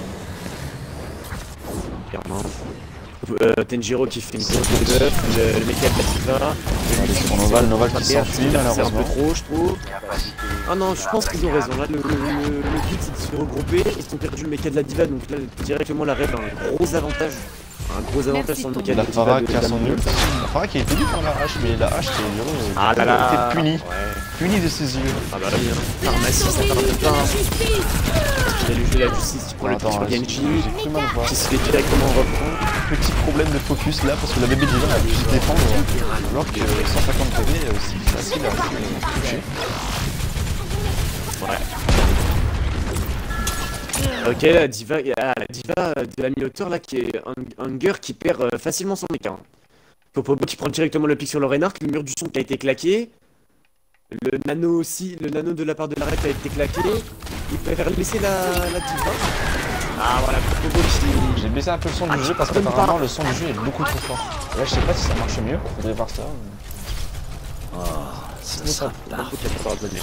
Clairement. Euh, Tenjiro qui fait une grosse debuff, le, le méca de la Diva. Allez, sur Noval, Noval qui s'enfuit C'est un malheureusement. peu trop, je trouve. Ah non, je pense qu'ils ont raison. Là, le, le, le, le but c'est de se regrouper. Ils ont perdu le méca de la Diva, donc là, directement la Raid a un gros avantage. Un gros avantage sur le méca de La la Diva. Pharah de- qui a de la son nul. Minotaur. La Pharah qui a été due par la hache, mais la hache qui est Ah là là. a été punie. Ouais. Punie de ses yeux. Ah bah oui, hein. Pharmacie, ça tarde pas. Hein. Il a le jeu de la justice qui prend le pied Attends, sur j'ai Genji. j'ai cru mal voir. Qui se fait directement reprendre. Petit problème de focus là parce que la bébé Diva a pu se défendre alors que cent cinquante P V est aussi facile à se toucher. Ouais. Ok, la diva, ah, la diva de la Minotaur là qui est un Hunger qui perd euh, facilement son méca. Popobo qui prend directement le pic sur le Reinhardt, le mur du son qui a été claqué. Le nano aussi, le nano de la part de la Red a été claqué. Il préfère laisser la, la diva. Ah voilà, Popobo qui... J'ai baissé un peu le son Ah, du tu jeu parce pardonnes qu'apparemment pas. le son du jeu est beaucoup trop fort. Là je sais pas si ça marche mieux, faudrait voir ça. Ça sera Popobo qui a pas pardonné.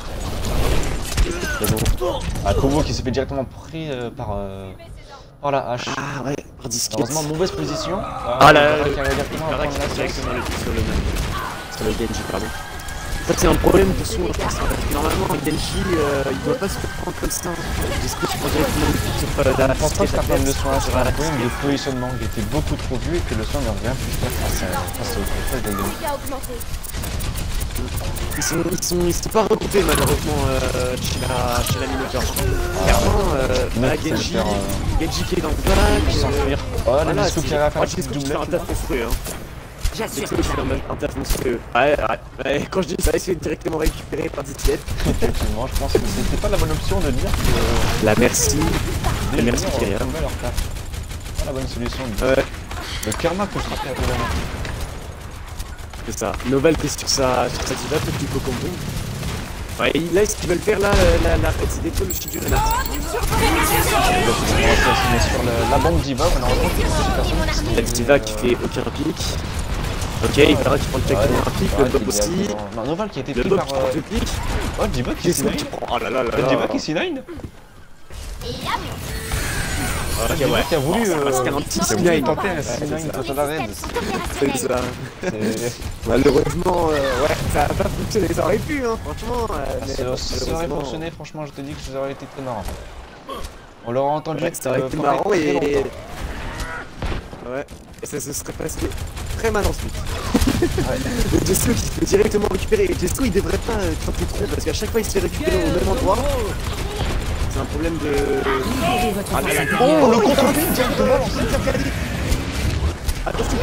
Mais bon. Ah, Kobo qui s'est fait directement pris euh, par, euh, par la hache. Ah ouais, par disquette. Heureusement mauvaise position. Ah là, Kivara le- qui arrive directement à Kivara prendre qui la fait sauce. directement le pic sur le sur le Genji, pardon. En fait, c'est un problème de son, je pense. Normalement, un Genji, euh, il doit pas se prendre comme ça. J'espère qu'il prend directement le pic sur euh, la Je pense pas que c'est un problème de tête. soin, c'est un problème de positionnement qui était beaucoup trop vu et que le soin n'a rien pu faire face, à, face au contrôle des ennemis. Ils sont, ils sont, ils sont pas regroupés malheureusement euh, chez la, chez la Minotaur. Clairement, euh, Mais bah, c'est le Genji, faire, euh, Genji qui est dans le bac. Sans fuir. Oh, les Voilà, Misco qui arrive à faire oh, un petit Jesco qui fait doublette. un taf monstrueux. Hein. J'assure. Jesco qui fait un, un taf monstrueux. Ouais, ouais, ouais, quand je dis ça, il se fait directement récupérer par Disquette. Effectivement, je pense que c'était pas la bonne option de dire que La merci. les La merci joueurs Kyria. tombaient à leur taf. Pas la bonne solution. Ouais, Le karma peut frapper à tout moment. c'est ça. Noval qui est sur sa, sur sa diva, petit peu combo. Ouais, et là, ce qu'ils veulent faire là, la, la, la fête, c'est détruire le studio de la On va passer sur la, la bombe Diva, malheureusement, c'est personne qui La diva qui fait aucun pic. Ok, il verra qui prend le directement un pic, le Bob aussi. Non, Noval qui a été Le pris Bob par. qui prend euh, le pic. Oh, Diva qui est Jesco C qui neuf. prend. Oh là là là Le là. Diva qui est C neuf. Ok, Diva ouais. qui a voulu. Ça euh, reste un petit qui a C voulu neuf. tenter un Ouais, C neuf c'est ça. contre la raid. C'est ça. C'est- Malheureusement, euh, ouais, ça a pas fonctionné. Ça aurait pu, hein, franchement. euh, mais Ça ça aurait malheureusement, fonctionné, franchement, je te dis que ça aurait été très marrant. On l'aurait entendu. Ouais, ça aurait euh, été parler marrant très et. longtemps. Ouais, et ça se serait passé très mal ensuite. Le Jesco qui se fait directement récupérer. Et Jesco il devrait pas euh, tenter trop parce qu'à chaque fois il se fait récupérer au même endroit. C'est un problème de. Libérez votre Ah, force là, là. intérieure. Oh, le contre-pied directement lancé. Attention,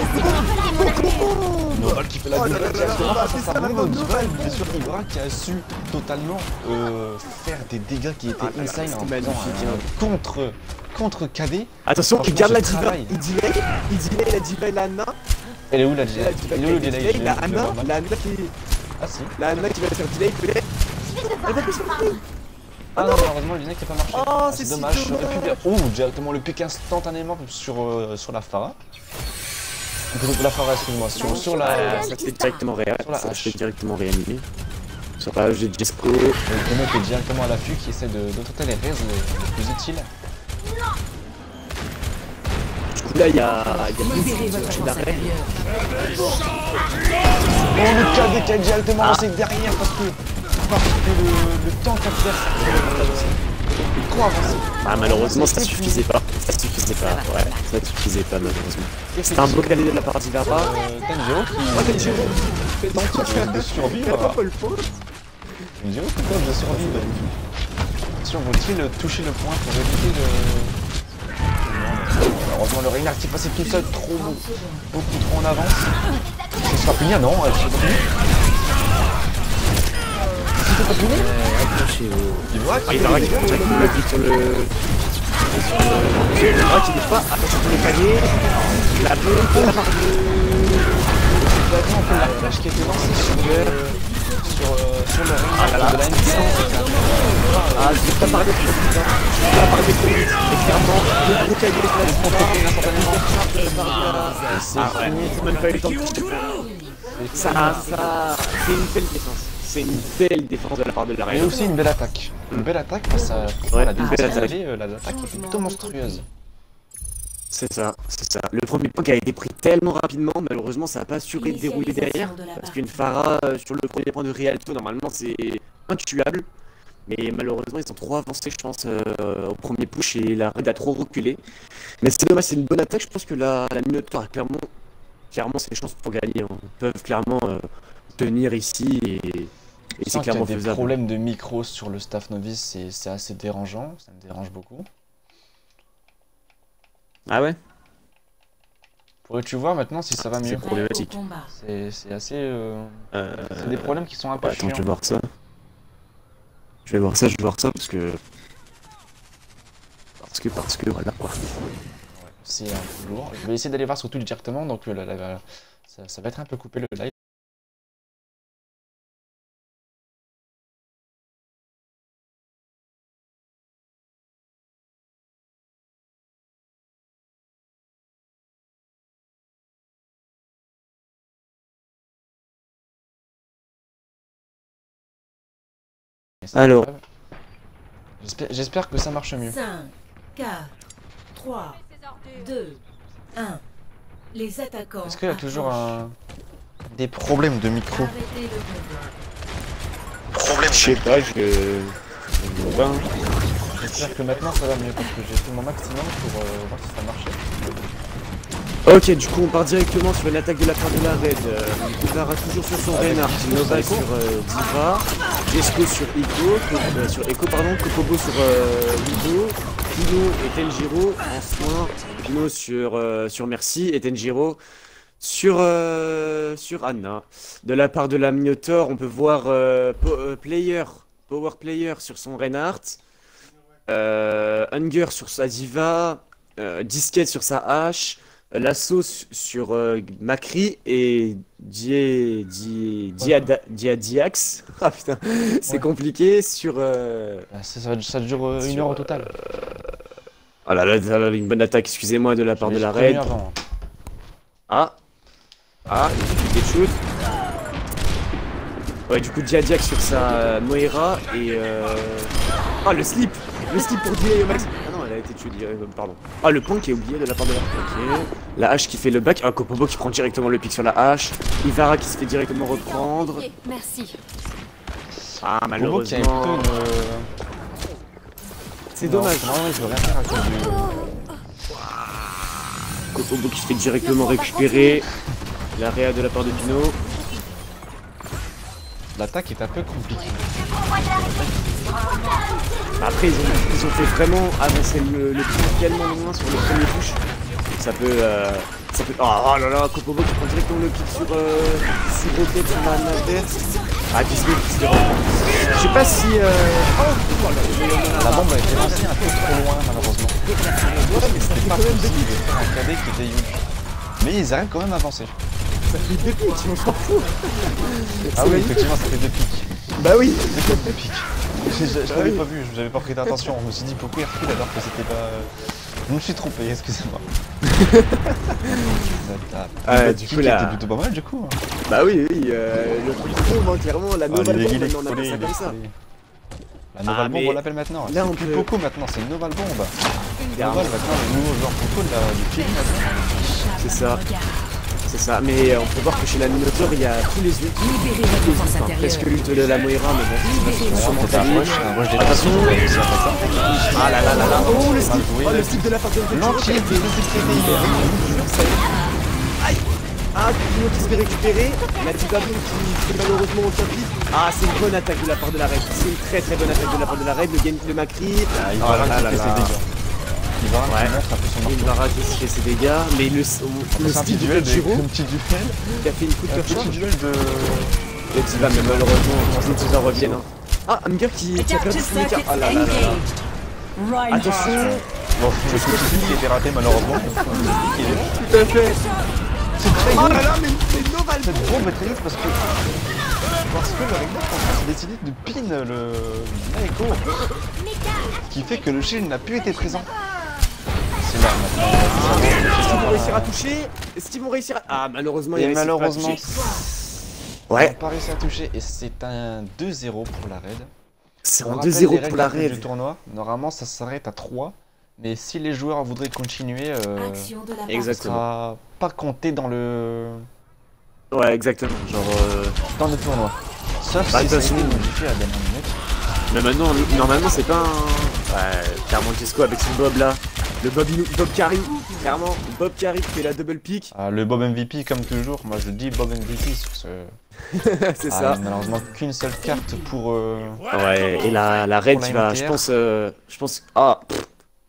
Noval qui fait la Oh là doublette là là directement là, face à c'est sa ça, bombe maintenant, Diva, Noval. bien sûr Ibra qui a su totalement euh, faire des dégâts qui étaient Ah là là, insane c'est en faisant magnifique, un hein. contre contre K D. Attention, il Franchement, garde la ce diva. travail. Il delay, il delay la diva et la Anna. Elle est où la La delay diva Il est qui où le a delay delay, Je la le Anna, vois mal. la Anna qui. Ah si. La Anna qui va faire delay, peut-être. Elle va plus sur le pic. Ah non, malheureusement le delay qui a pas marché. Oh, Ah, c'est si dommage. dommage. J'aurais pu bien- Ouh, directement le pic instantanément sur, euh, sur la Pharah. Plutôt la Pharah, excuse-moi, sur, sur la... Ah, ça se fait directement réa- Sur la ça se hache. fait directement réanimer. Sur la hache de Jesco. Le Bruno qui est directement à l'affût, qui essaie de, de tenter les raises les, les plus utiles. Du coup là il y a. Il y a Libérez plus votre de force d'arrêt. intérieure. Oh, le K D qui a directement lancé derrière parce que, parce que le, le temps adverse est trop avancé. Ah malheureusement ça suffisait pas. Ça suffisait pas. Ouais, ça suffisait pas malheureusement. C'était un beau calé de la part d'Ivara. Euh, Tanjiro qui Oh Tenjiro tente de, de survivre. pas le faute. Il me dit, oh, pourquoi je survivre? Attention, vont-ils toucher le point pour éviter le... Heureusement, le Reinhardt qui est passé tout seul, trop beau, beaucoup trop en avance. Ça sera puni, non, elle se fait pas punir. Il se fait pas punir. Il voit Ah, il va récupérer le but sur le... Il voit qu'il n'est pas... Attention pour le panier. La bonne pour la part de... On fait la flash qui a été lancée sur le... Sur, euh, sur le Reinhardt Ah là là, de la N C. Ah, je vais pas parler de ça. Je vais pas parler de ça. Et clairement, le gros cahier est là. C'est fini, c'est même pas eu le temps de toucher. Ça, ça, c'est une belle défense. C'est une belle défense de la part de la Et Reine. aussi une belle attaque. Une belle attaque face à Ouais, la une belle défense. attaque. Euh, L'attaque était plutôt monstrueuse. C'est ça, c'est ça. Le premier point qui a été pris tellement rapidement, malheureusement, ça n'a pas su dérouler derrière. Parce qu'une Pharah euh, sur le premier point de Rialto, normalement, c'est intuable. Mais malheureusement, ils sont trop avancés, je pense, euh, au premier push et la Red a trop reculé. Mais c'est dommage, c'est une bonne attaque. Je pense que la, la Minotaur a clairement, clairement ses chances pour gagner. Hein. Ils peuvent clairement euh, tenir ici et, et c'est clairement des faisable. problèmes de micro sur le staff novice, c'est assez dérangeant. Ça me dérange beaucoup. Ah ouais? Pourrais-tu voir maintenant si ça va mieux? C'est problématique. C'est assez... Euh... Euh, C'est des problèmes qui sont un peu Attends, chiants. je vais voir ça. Je vais voir ça, je vais voir ça parce que... Parce que, parce que, voilà quoi. Ouais, c'est un peu lourd. Je vais essayer d'aller voir sur Twitch directement, donc euh, la, la, la, ça, ça va être un peu coupé le live. Alors. J'espère que ça marche mieux. cinq, quatre, trois, deux, un. Les attaquants. Est-ce qu'il y a toujours un... des problèmes de micro? Arrêtez le convoi. Je sais pas, je... Ben... J'espère que maintenant ça va mieux parce que j'ai fait mon maximum pour euh, voir si ça marchait. Ok, du coup on part directement sur une attaque de la part de la Red. Euh, Ivara toujours sur son Reinhardt, Nova sur euh, Diva, Jesco sur Echo, euh, sur Echo pardon, Kokobo sur euh, Wido, Pino et Tenjiro en soin, Pino sur, euh, sur Merci et Tenjiro sur, euh, sur Anna. De la part de la Minotaur, on peut voir euh, po euh, Player, Power Player sur son Reinhardt, euh, Hunger sur sa Diva, euh, Disquette sur sa hache, la sauce sur euh, Macri et Die... Die... Diada... Diadiax. Ah putain, c'est ouais. Compliqué sur... Euh... Ça, ça, ça dure euh, une sur, heure au total. Euh... Ah là là, là, une bonne attaque, excusez-moi, de la part de la Red. Ah. Ah, il fait des shoots. Ouais, du coup, Diadiax sur sa Moira et... Euh... Ah, le slip. Le slip pour Dia et Max. Ah non, elle a été tuée, pardon. Ah, le point qui est oublié de la part de la... Ok. La hache qui fait le back. Ah, Kopobo qui prend directement le pic sur la hache. Ivara qui se fait directement reprendre. Merci. Ah, malheureusement... Une... C'est dommage. Non, je veux rien faire à cause du... Kopobo qui se fait directement récupérer. La réa de la part de Pino. L'attaque est un peu compliquée. Après, ils ont, ils ont fait vraiment avancer le, le pic tellement loin sur le premier touche. Ça peut... Euh, ça peut... Oh, oh là là, Kopobo qui prend directement le pic sur... Euh, sur Rocket, sur la inverse. Ah, qui se met, qui se met. Je sais pas si... Euh... Oh, voilà. La bombe a été lancée un peu trop loin, malheureusement. Ouais, mais ça fait pas quand même des possible pics. de faire un cadet qui était huge. Mais ils arrivent quand même à avancer. Ça fait deux pics, on s'en fout. Ah oui, effectivement, ça fait deux pics. Bah oui. C'est quoi deux pics? Je l'avais pas vu, j'avais pas pris d'attention. Je me suis dit pourquoi il recule alors que c'était pas... Je me suis trompé, excusez-moi. Ah, du coup là... C'était plutôt pas mal du coup. Hein. Bah oui, oui, euh, le truc de bombe, clairement, la Nova Bombe, on appelle ça comme ça. La Nova ah, Bombe, on l'appelle maintenant. Là, on plus peut... Poco maintenant, c'est Nova Bombe. Nova maintenant, le nouveau joueur Poco du Chili maintenant. C'est ça. C'est ça, mais on peut voir que chez la Minotaur, il y a tous les ults. Enfin, presque l'ult de la Moira, mais bon, sûrement attention. Ah là là là là. Oh, le slip. Oh, le slip de la part de Tenjiro. Aïe. Ah, Timo qui se fait récupérer. La Diva Bomb qui fait malheureusement aucun clip. Ah, c'est une bonne attaque de la part de la Red. C'est une très très bonne attaque de la part de la Red. Le game de Macri. Ah, il Oh va là là rater là. ses dégâts. Il va Ouais. rater un peu son Il marteau. va rater qui fait ses dégâts. Mais le, le C'est un style petit de duel, Giro un petit duel. qui a fait une coup de Un cœur petit charge. duel de. Le Diva, mais malheureusement, les Diva reviennent. hein. Ah, Hunger qui, qui a perdu son écart. Ah là là là là. Attention. Bon, je suis celui qui a été raté malheureusement. Il est- Tout à fait. C'est très Oh good. là là, mais c'est Noval. Cette bombe est très good parce que. Parce que le Rengar a décidé de pin le Naeko. Ce qui fait que le shield n'a plus été présent. C'est là maintenant. Est-ce qu'ils vont réussir à toucher? Est-ce qu'ils vont réussir à... Ah, malheureusement, il Et réussit pas à malheureusement, toucher. ils Ouais, n'ont pas réussi à toucher et c'est un deux zéro pour la raid. c'est On un rappelle deux zéro les pour règles la un peu du raid. tournoi. Normalement, ça s'arrête à trois. Mais si les joueurs voudraient continuer, euh, Action de la ça Exactement. sera pas compté dans le Ouais, exactement. Genre, euh... dans le tournoi. Sauf Bah, si de ça a toute été façon- modifié à la dernière minute. Mais maintenant, normalement, c'est pas un... Ouais, clairement, Jesco avec son Bob là. Le Bob, Bob Carry. Clairement, Bob Carry qui fait la double pick. Ah, le Bob M V P comme toujours. Moi, je dis Bob M V P sur ce. C'est Ah, ça. malheureusement, qu'une seule carte pour. euh, Ouais, et la, la raid Pour qui la va, M T R. je pense, euh, je pense, ah, pff.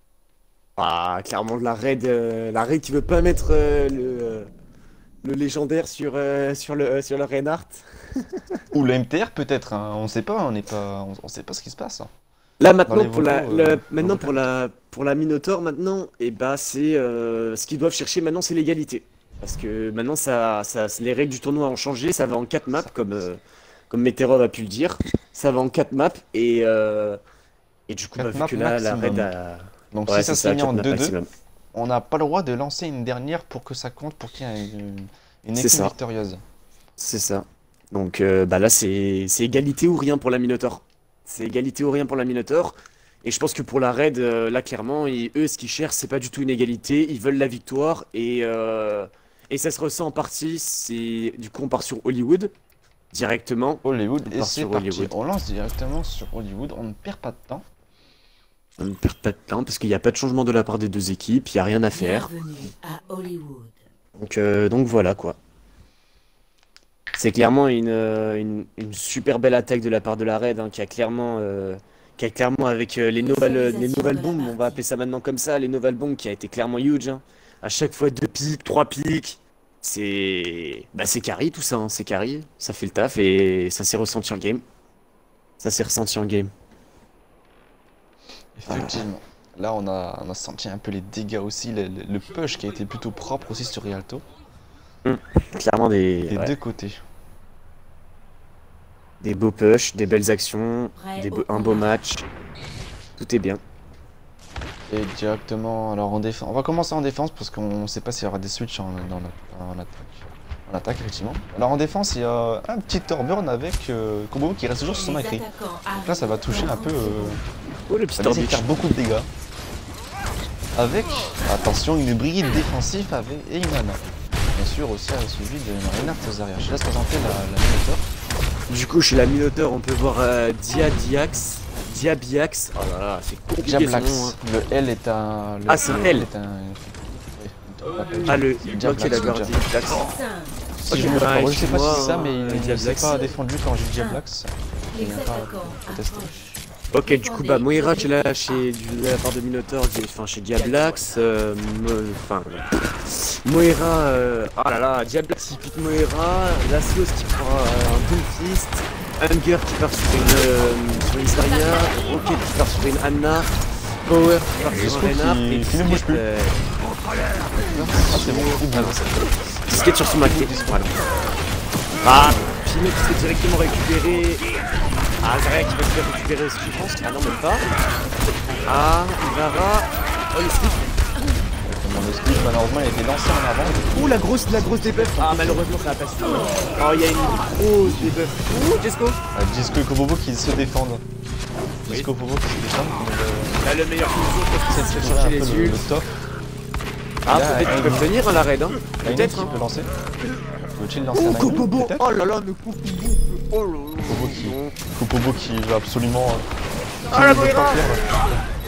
Ah, clairement la raid, euh, la raid qui veut pas mettre euh, le, euh, le légendaire sur, euh, sur le, sur le Reinhardt. Ou le M T R peut-être. Hein. On sait pas. On n'est pas. On, on sait pas ce qui se passe. Là maintenant les pour la, vocaux, le- euh, maintenant vocaux. pour la, pour la Minotaur maintenant, et bah c'est, euh, ce qu'ils doivent chercher maintenant c'est l'égalité. Parce que maintenant ça, ça, les règles du tournoi ont changé, ça va en quatre maps comme, euh, comme Meteorov a pu le dire. Ça va en quatre maps et, euh, et du coup bah, Quatre vu maps que là la maximum. raid a... Donc Ouais, si ça c'est se finit quatre en maps deux deux, maximum. on n'a pas le droit de lancer une dernière pour que ça compte pour qu'il y ait une, une C'est équipe ça. victorieuse. C'est ça. Donc euh, bah là c'est c'est égalité ou rien pour la Minotaur. C'est égalité ou rien pour la Minotaur. Et je pense que pour la raid, euh, là clairement, ils- eux ce qu'ils cherchent c'est pas du tout une égalité, ils veulent la victoire et, euh, et ça se ressent en partie, c'est du coup on part sur Hollywood directement. Hollywood On et part c'est sur parti. Hollywood. On lance directement sur Hollywood. On ne perd pas de temps. On ne perd pas de temps parce qu'il n'y a pas de changement de la part des deux équipes, il n'y a rien à faire. Bienvenue à Hollywood. Donc, euh, donc voilà quoi. C'est clairement une, euh, une, une super belle attaque de la part de la raid hein, qui a clairement, euh, qui a clairement avec euh, les nouvelles, les nouvelles bombes, on va appeler ça maintenant comme ça, les nouvelles bombes qui a été clairement huge. Hein. À chaque fois deux pics, trois pics. C'est bah, c'est carry tout ça, hein, c'est carry, ça fait le taf et ça s'est ressenti en game. Ça s'est ressenti en game. Effectivement. Là, on a, on a senti un peu les dégâts aussi. Le, le- le push qui a été plutôt propre aussi sur Rialto. Clairement des, Des ouais, deux côtés. des beaux push, des belles actions, Prêt des au beaux- un beau combat. match. Tout est bien. Et directement, alors en défense, on va commencer en défense parce qu'on ne sait pas s'il y aura des switches en, dans la- en attaque. En attaque, effectivement. Alors en défense, il y a un petit Torburn avec euh, Combo qui reste toujours sur son Les écrit. attaquants Donc là, ça va toucher un peu. euh, Oh le petit ça va essayer de orbite. faire beaucoup de dégâts. Avec, attention, une bride défensive avec, et une Ana. Bien sûr, aussi à suivi de Reinhardt Zaria. Je laisse présenter la, la Minotaur. Du coup, chez la Minotaur, on peut voir euh, Diadiax, Diabiax. Oh là là, c'est compliqué son Diablax. nom. hein. Le L est un. le Ah, c'est un L. est un. Oui, on l'appelle Ah, le. Diablax, Ok, d'accord, Diablax. Diablax. cinq. Si je Ok, me bah, trompe, je sais pas si excuse-moi, c'est ça, mais hein, il ne s'est Diablax. pas défendu quand j'ai dit Diablax. Les Il n'a pas attaquants contesté. approchent. Ok, du coup, bah, Moira, qui est là chez du, de la part de Minotaur, qui est- enfin, chez Diablax. Euh, Mo- enfin. Moira. Euh, oh là là, Diablax, il pique Moira. Lasios qui prend euh, un Doomfist. Hunger qui part sur une, euh, sur une Zarya. Rocket qui part sur une Anna. Power qui part sur Jesco un Reinhardt. qui- Et qui ne bouge plus. euh, Ah, c'est bon, il Ah, bouge. non, c'est- Skate sur son maquet. Voilà. Ah, Pino qui s'est directement récupéré. Ah, Zarya qui va se faire récupérer aussi, je pense. Ah non, même pas. Ah, Ivara. Oh, le slip. Comment le split, malheureusement, il a été lancé en avant. Oh, la grosse, la grosse debuff. Ah, malheureusement, ça a pas suffi. Oh, il y a une grosse debuff. Ouh, Jesco. Euh, Disco et Kobobo qui se défendent. Disco et Kobobo qui se défendent. mais le- Là, le meilleur solution, je pense que C'est c'est de de chercher chercher les un peu le, yeux. le top. Ah, Là, peut-être qu'ils euh, peuvent tenir à la raid, hein. Peut-être Peut-être. qui hein. peut lancer. Veut-il lancer Oh, un Ainu, Kobobo. peut-être Oh là là, mais Kobobo. Oh là là. Kobobo qui, Kobobo qui va absolument. euh, Ah, la qui ne veut pas Moira. perdre.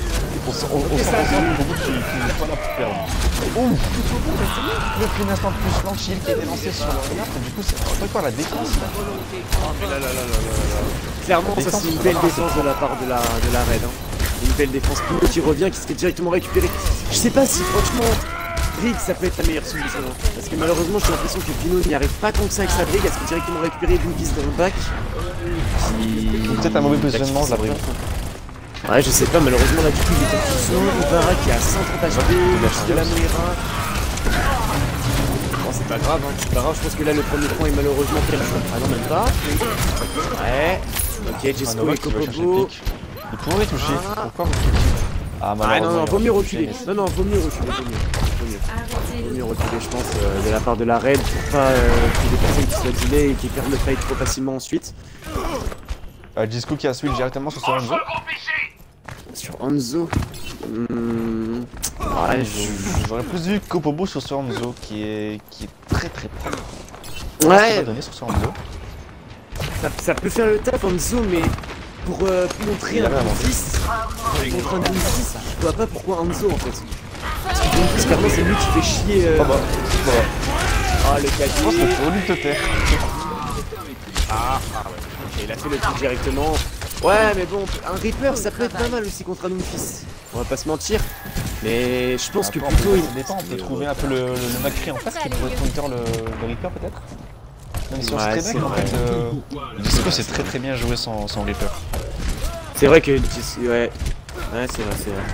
On sent, on, on sent, on sent beaucoup qui n'est pas là pour perdre. Ouh, le plus instant de plus lent, Shield qui a été lancé sur le renard, du coup c'est pas quoi la défense là. Oh mais là là là là là là. Clairement ça c'est une belle défense de la part de la, de la raid. Hein. Une belle défense Pino qui revient, qui se fait directement récupérer. Je sais pas si franchement Rig ça peut être la meilleure solution. Hein. Parce que malheureusement j'ai l'impression que Pino n'y arrive pas tant que ça avec sa Rig, elle se fait directement récupérer d'une piste dans le bac. Qui... Peut-être un mauvais positionnement de la Brig. Ouais, je sais pas, malheureusement là du coup il est en position, Ibarra qui a cent trente H P, le fils de la Moira. Bon, c'est pas grave, hein, c'est pas grave, je pense que là le premier point est malheureusement perdu. Ah non, même pas. Ouais, ok, Jesco et Kopobo. Il pourrait toucher, pourquoi vous touchez? Ah, ah non, non, vaut mieux reculer. Non, non, vaut mieux reculer, vaut mieux. Vaut mieux, vaut mieux reculer, je pense, euh, de la part de la raid pour pas euh, qu'il y ait des personnes qui soient delay et qui perdent le fight trop facilement ensuite. Euh, Jesco qui a switch directement sur son Hanzo. Sur Hanzo mmh... Ouais, j'aurais plus vu Kopobo sur ce Hanzo qui est, qui est très très propre. Ouais, va donner sur ce Hanzo. Ça, ça peut faire le taf Hanzo, mais pour euh, montrer un Doomfist contre un Doomfist, je vois pas pourquoi Hanzo en fait. Parce que Doomfist, clairement, c'est lui qui fait chier. Euh... Ah bah, bah. Ah, le cadet. Je pense qu'il faut lui te taire. Ah, ah ouais. Ok, il a fait le truc directement. Ouais, mais bon, un Reaper ça peut être pas mal aussi contre un Doomfist. On va pas se mentir. Mais je pense que plutôt il. Ça dépend, on peut trouver un peu le, le, le Macri en face qui pourrait counter le, le Reaper peut-être. Même si on ouais, sait très bien qu'en fait, euh, Jesco c'est très très bien joué sans, sans Reaper. C'est vrai que. Ouais, ouais, c'est vrai, c'est vrai.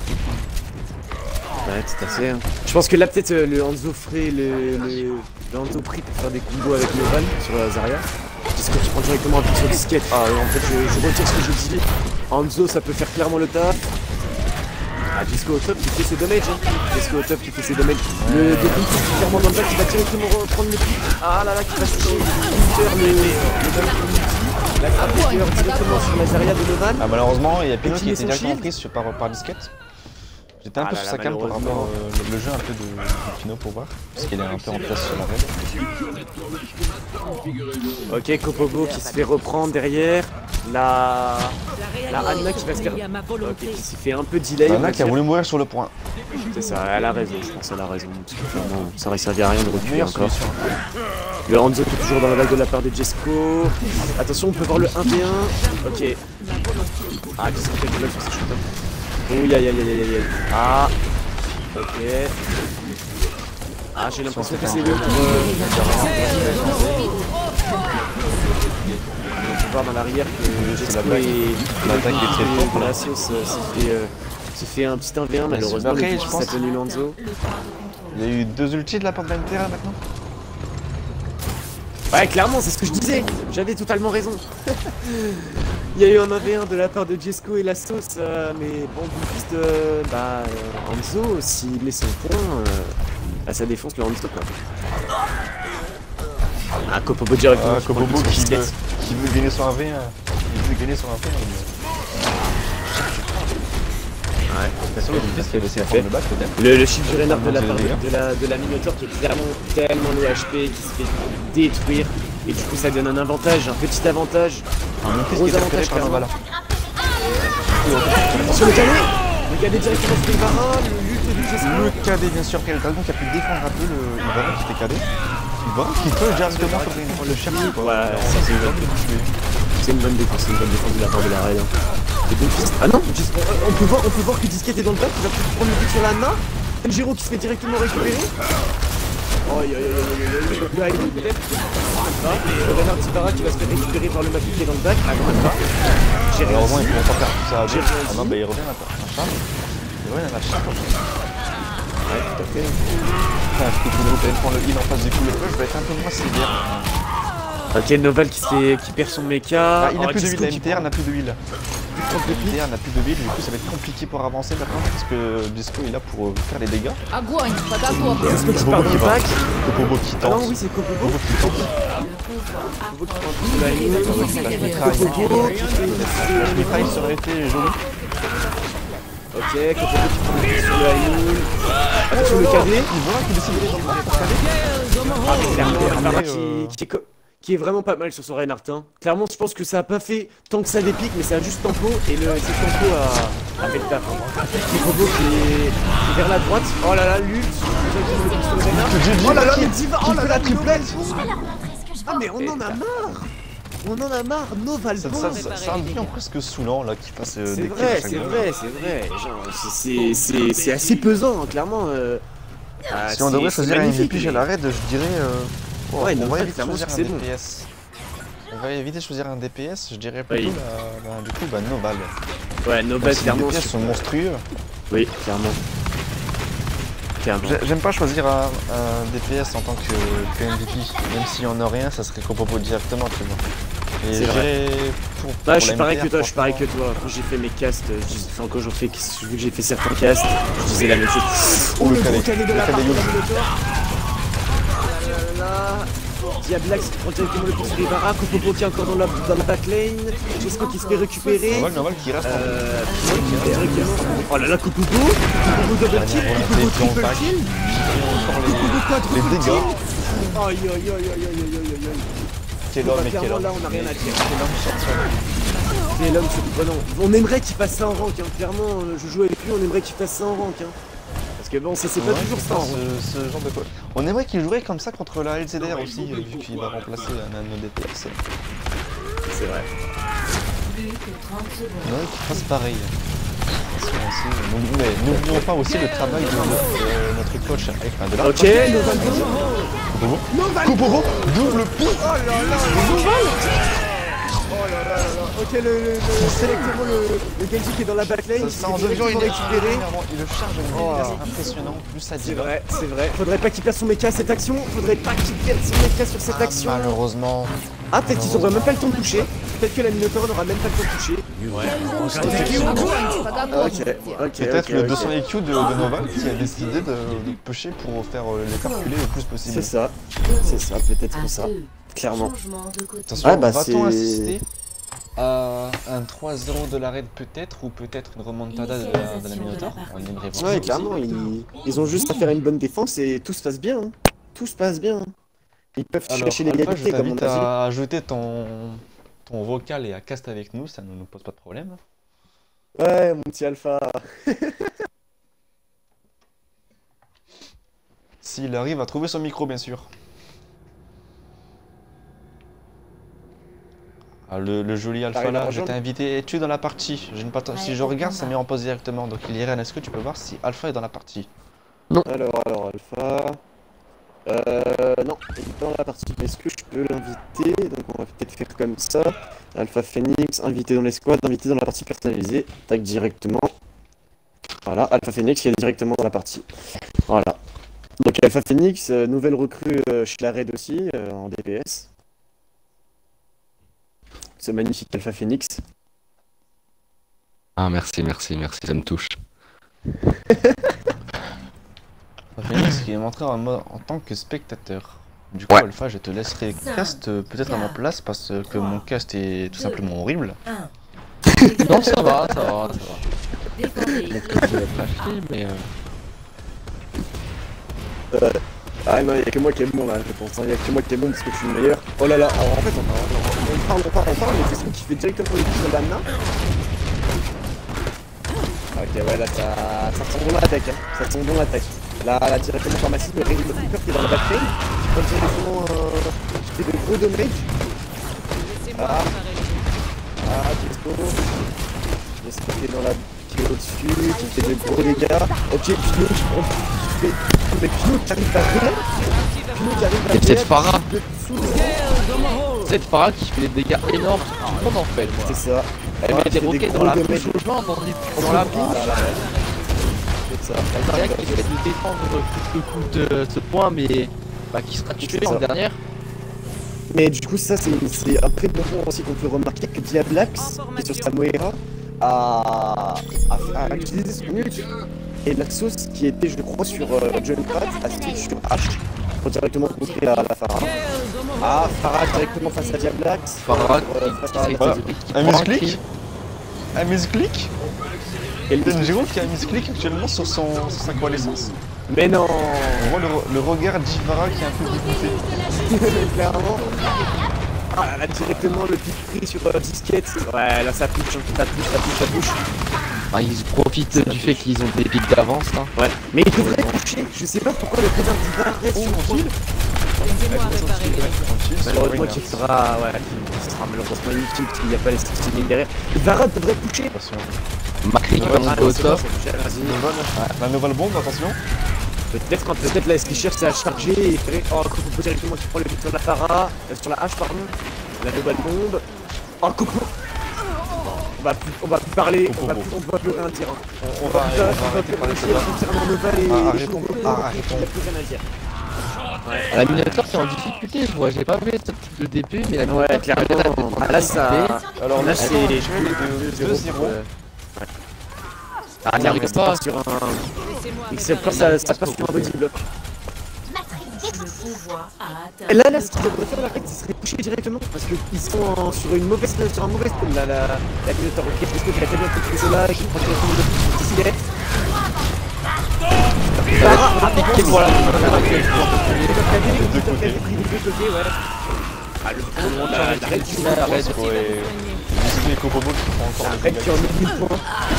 Ouais, tout à fait. Hein. Je pense que là, peut-être euh, le Hanzo ferait le, le, le Hanzo pris pour faire des combos avec Noval sur euh, Zarya. Jesco qui prend directement un pic sur disquette. Ah, en fait, je, je retire ce que je dis. Hanzo, ça peut faire clairement le taf. Ah, Jesco au top qui fait ses damages. Hein. Jesco au top qui fait ses damages. Le début qui clairement dans le bac qui va directement reprendre le pic. Ah là là, qui va se toucher. Le le la frappe directement sur la Zarya de Noval. Ah, malheureusement, il y a Pino qui était directement pris par, par disquette. J'étais un ah peu là sur là, sa cam pour rapport euh, le, le jeu un peu de, de Pino pour voir, parce qu'il est un peu en place sur la raid. Ok, Kopobo qui se fait reprendre derrière. La, la Anna qui va se faire. Ok, qui s'est fait un peu delay. Anna qui a voulu mourir sur le point. C'est ça, elle a raison, je pense, elle a raison. Parce que clairement, ça aurait servi à rien de reculer encore. Le Hanzo qui est toujours dans la vague de la part de Jesco. Attention, on peut voir le un v un. Ok. Ah, Jesco qui a du mal sur ses shoots. Ouh, aïe aïe aïe aïe aïe. Ah, ok. Ah, j'ai l'impression que c'est le pour. Euh... On peut voir dans l'arrière que Jesco et l'attaque est très forte. La sauce s'est fait, euh, fait un petit un v un, malheureusement. Après, je pense ça a tenu Hanzo. Il y a eu deux ultis de la part de l'M T R maintenant. Ouais, clairement, c'est ce que je disais. J'avais totalement raison. Il y a eu un un v un de la part de Jesco et la sauce, euh, mais bon, Doomfist, euh, bah, euh, Hanzo, s'il met son point, euh, bah, ça défonce le Hanzo, quoi. Ah, Kopobo directement. Ah, Kopobo qui veut, qui veut gagner sur un v un. Il veut gagner sur un v un. Ouais, c'est sûr, le fait laisser fait. Le, back, le, le shield du Renard de la part de, de la, de la Minotaur qui est clairement tellement low H P, qui se fait détruire. Et du coup ça donne un avantage, un petit avantage. Un gros avantage par là. Attention le cadet. Le cadet directement sur Ibarra, le lutte du Jesco. Le cadet bien sûr, quel dragon qui a pu défendre un peu le Ibarra qui était cadet. Ibarra qui peut directement sur le chercher. Ouais, ça c'est une bonne défense. C'est une bonne défense, c'est une bonne défense de la part de la raid. Ah non, on peut voir, on peut voir que Disquette est dans le bac, il va peut-être prendre le but sur la main. Giro qui se fait directement récupérer. Oh aïe aïe aïe aïe aïe, peut-être. Le Renard Ibarra qui va se faire récupérer par le Mapi qui est dans le bac. Ah non, même pas. J'ai réussi. Heureusement, il peut pas faire tout ça. Ah non, bah il revient maintenant. Il revient à la charge. Ouais, tout à fait. Putain, je peux prendre le heal en face du coup, le push va être un peu moins sévère. Ok, Noval qui, qui perd son mecha. Ah, il n'a oh, plus de heal, la M T R n'a plus de heal. La M T R n'a plus de heal, du coup ça va être compliqué pour avancer maintenant parce que Jesco est là pour faire les dégâts. Jesco qui part dans le bac. Kopobo qui tente. Ah non, oui, c'est Kopobo qui tente. Kopobo qui tente. Kopobo qui fait. Les failles serait été joli. Ok, Kopobo qui prend le pied sur le Haïnoul. Attention le cadet. Il voit qu'il décide d'aller dans le bac pour cadet. Ah, mais clairement, Ibarra qui, qui, qui est vraiment pas mal sur son Reinhardt. Hein. Clairement, je pense que ça a pas fait tant que ça des pics, mais ça a juste tempo, et le c'est tempo à, à fait le taf. Le combo qui est, qui est vers la droite. Oh là là, l'ult. Oh là là, mais Diva. Oh là là, triplette. Ah mais on en a marre. On en a marre, Nova le Ça, bon. ça, ça, ça devient presque saoulant là qu'il fasse euh, C'est des vrai, kills c'est chaque vrai, c'est vrai. Genre, c'est- c'est c'est assez pesant, hein, clairement. Euh... Ah, Si on c'est- devrait c'est choisir un magnifique, M V P chez mais- la raid, je dirais. Euh... oh, Ouais, on Nova, va éviter de clairement, choisir un c'est bon. D P S. On va éviter de choisir un D P S, je dirais plutôt Oui. la- bah, du coup bah Noval. Ouais, Nova, Même si les clairement. D P S sont monstrueux. Oui, clairement. Clairement. J'ai- J'aime pas choisir un, un D P S en tant que, que M V P. Même si on a rien, ça serait Kopopo directement, tu vois. Et C'est je vrai. dirais pour, Ouais, pour je suis la pareil M P R, que toi, je suis pareil que franchement, toi. Quand j'ai fait mes casts, euh, je dis- enfin quand j'en fais, vu que j'ai fait certains casts, je disais la même chose. Oh, le calé, gros calé de le la part calé de Youb. Minotaur. Ah là là là. Diablax qui prend directement le coup sur Ibarra, Kopopo qui est encore dans la, dans la backlane, Jesco qui se fait récupérer. Noval, Noval qui reste en Euh, directement. Oh là là, Kopopo, Kopopo double kill, Dernière Kopopo volonté, triple plan kill, encore Kopopo les, quadruple les kill. dégâts. Aïe aïe aïe aïe aïe aïe aïe aïe aïe. Quel Bah, homme et quel clairement, homme. là, on a rien à dire. Quel homme sort sur C'est l'homme sur oh non. On aimerait qu'il fasse ça en rank, hein. Clairement, euh, je joue avec lui, on aimerait qu'il fasse ça en rank. Hein. Parce que bon, ça c'est pas Ouais, toujours qu'il ça en fasse rank. ce, ce genre de quoi. On aimerait qu'il jouerait comme ça contre la L C D R aussi, euh, vu qu'il va remplacer un de nos D P S. C'est vrai. Plus que trente secondes. Ouais, qu'il fasse pareil. Parce que aussi, euh, n'oublie- mais n'oublions pas aussi le travail de notre, euh, notre coach. Enfin, de la Ok, Noval Kopopo. Noval Kopopo, double pic. Oh là là, Noval Oh là là là là. Ok, le, le, le, directement le, le Genji qui est dans la backline, Ça, qui ça s'est en devient directement une récupéré. Il le charge à une Oh. vitesse impressionnante, plus ça C'est dit. vrai, c'est vrai. Faudrait pas qu'il perde son mecha à cette action. Faudrait pas qu'il perde son mecha sur cette Ah, action. malheureusement. Ah, peut-être qu'ils auront même pas le temps de toucher. Peut-être que la Minotaur n'aura même pas le temps de toucher. Ok, ok. Peut-être ok, le ok. deux cents I Q de, de Noval qui a décidé de, de pusher pour faire euh, les calculer le plus possible. C'est ça, c'est ça, peut-être À que ça. deux. Clairement. Changement de côté. Attention, Ah, bah, va-t-on c'est- assister à un trois zéro de la raid peut-être, ou peut-être une remontada de la, de la Minotaur? On aimerait voir. Ouais, clairement, ils, ils ont juste à faire une bonne défense et tout se passe bien. Hein. Tout se passe bien. Ils peuvent Alors, chercher Alpha, je l'égalité comme on t'invite a dit. à ajouter ton, ton vocal et à cast avec nous, ça ne nous pose pas de problème. Ouais, mon petit Alpha. S'il arrive à trouver son micro, bien sûr. Ah, le, le joli Alpha T'arrives à là, je rejoindre t'ai invité. Es-tu dans la partie? Je ne pas t- Si Ouais, je au regarde, ça combat. met en pause directement. Donc, Iliran, est-ce que tu peux voir si Alpha est dans la partie? Alors, alors, Alpha. Euh, non, il est dans la partie. Est-ce que je peux l'inviter? Donc, on va peut-être faire comme ça. Alpha Phoenix, invité dans les squads, invité dans la partie personnalisée. Tac, directement. Voilà, Alpha Phoenix qui est directement dans la partie. Voilà. Donc, Alpha Phoenix, euh, nouvelle recrue euh, chez la raid aussi, euh, en D P S. Ce magnifique Alpha Phoenix. Ah, merci, merci, merci, ça me touche. Phoenix qui est montré en, mode- en tant que spectateur. Du coup, Ouais. Alpha, je te laisserai Cinq, cast euh, peut-être à ma quatre, place parce que trois, mon cast est tout deux, simplement horrible. un. Non, ça va, ça va, ça va. Défendez. Mon cœur, je vais être acheté, mais... euh, Ah non, il n'y a que moi qui est bon là, je pense. Il n'y a que moi qui est bon parce que je suis le meilleur. Oh là là, alors en fait, on, on, on parle, on parle, on parle, mais c'est ce qui fait directement les coups de l'Anna. Ok, ouais, là ça, ça sent bon l'attaque, hein. Ça sent bon l'attaque. Là, là, directement pharmacie, le Régime Flipper qui est dans la backline, qui prend directement euh, qui fait de gros damage. Ah, ah, Jesco. Jesco qui est dans la. qui est au-dessus, qui fait de gros dégâts. Ok, Pino qui prend. qui fait. Mais Pino qui arrive à rien. Pino qui arrive à Et rien. cette Pharah. de sous- Cette Pharah qui fait des dégâts énormes sur tout le monde en fait. Moi. C'est ça. Elle Ouais, met des qui fait roquettes gros dans la damage. bouche aux gens, dans, les- dans la bouche. Ah là là. C'est ça. Elle n'a rien qui fait de défendre coûte que coûte euh, ce point, mais bah, qui sera tué C'est en ça. dernière. Mais du coup, ça, c'est c'est un très bon point aussi qu'on peut remarquer que Diablax, qui est sur sa Moira, a, a, a utilisé son ult. Et Naxos, qui était, je crois, sur euh, Junkrat, a switch sur H pour directement contrer la, la Pharah. Ah, Pharah directement face à Diablax. Pharah Euh, qui face qui à- essaye Voilà. de- qui Un prend misclick kill. Un misclick Quel Denjiro qui a mis ce clic actuellement sur, son, sur sa coalescence. Mais non. On voit le, le regard d'Ivara qui est un peu dégoûté. Clairement. Ah là directement le pic pris sur euh, disquette. Ouais là ça touche, ça touche, ça touche, ça touche. Ah, ils profitent du fait qu'ils ont des pics d'avance là. Ouais. Mais il devrait toucher. Je sais pas pourquoi le président d'Ivara reste sur le fil. Laissez-moi réparer. Malheureusement qui sera, ouais, qui sera malheureusement inutile parce qu'il n'y a pas les statistiques derrière. Ivara devrait toucher. Attention. Macri qui va monter au top. La nouvelle bombe, attention. Peut-être quand peut-être là ce qu'il cherche c'est à charger et faire. Oh Coco directement qui prend le but sur la para, euh, sur la hache pardon. La nouvelle bombe. Oh Coco. On va plus, on va plus parler, on va plus, on va plus rien dire. hein. On, on va, plus- on va plus arrêter de parler de réfléchir ça. concernant Nova et Ah, et arrêtons. Coco. Ah, arrêtons. Il n'y a plus rien à dire. La Minotaur c'est en difficulté, je vois. J'ai pas vu ce type de D P, mais la Ouais, Minotaur clairement. Ah, là ça. Alors, Là le c'est score actuel est de deux zéro. Ah, Il il arrive arrive pas. pas sur un. Laissez-moi Et c'est réparer. quand ça, ça passe sur un body block. Le pouvoir a atteint. Et là, là, ce qu'il devrait faire la règle, ce serait toucher directement. Parce qu'ils sont en- sur une mauvaise sur un mauvais spawn là, la, la Minotaur. Ok, je pense qu'il a tellement fait ce là, qui prend directement le petit cigarette. Et voilà. Deux côtés. Ah, le fond, la, la règle du La raid. Ouais. Les Kokobo qui font encore La des règle dégâts. qui en met mille points.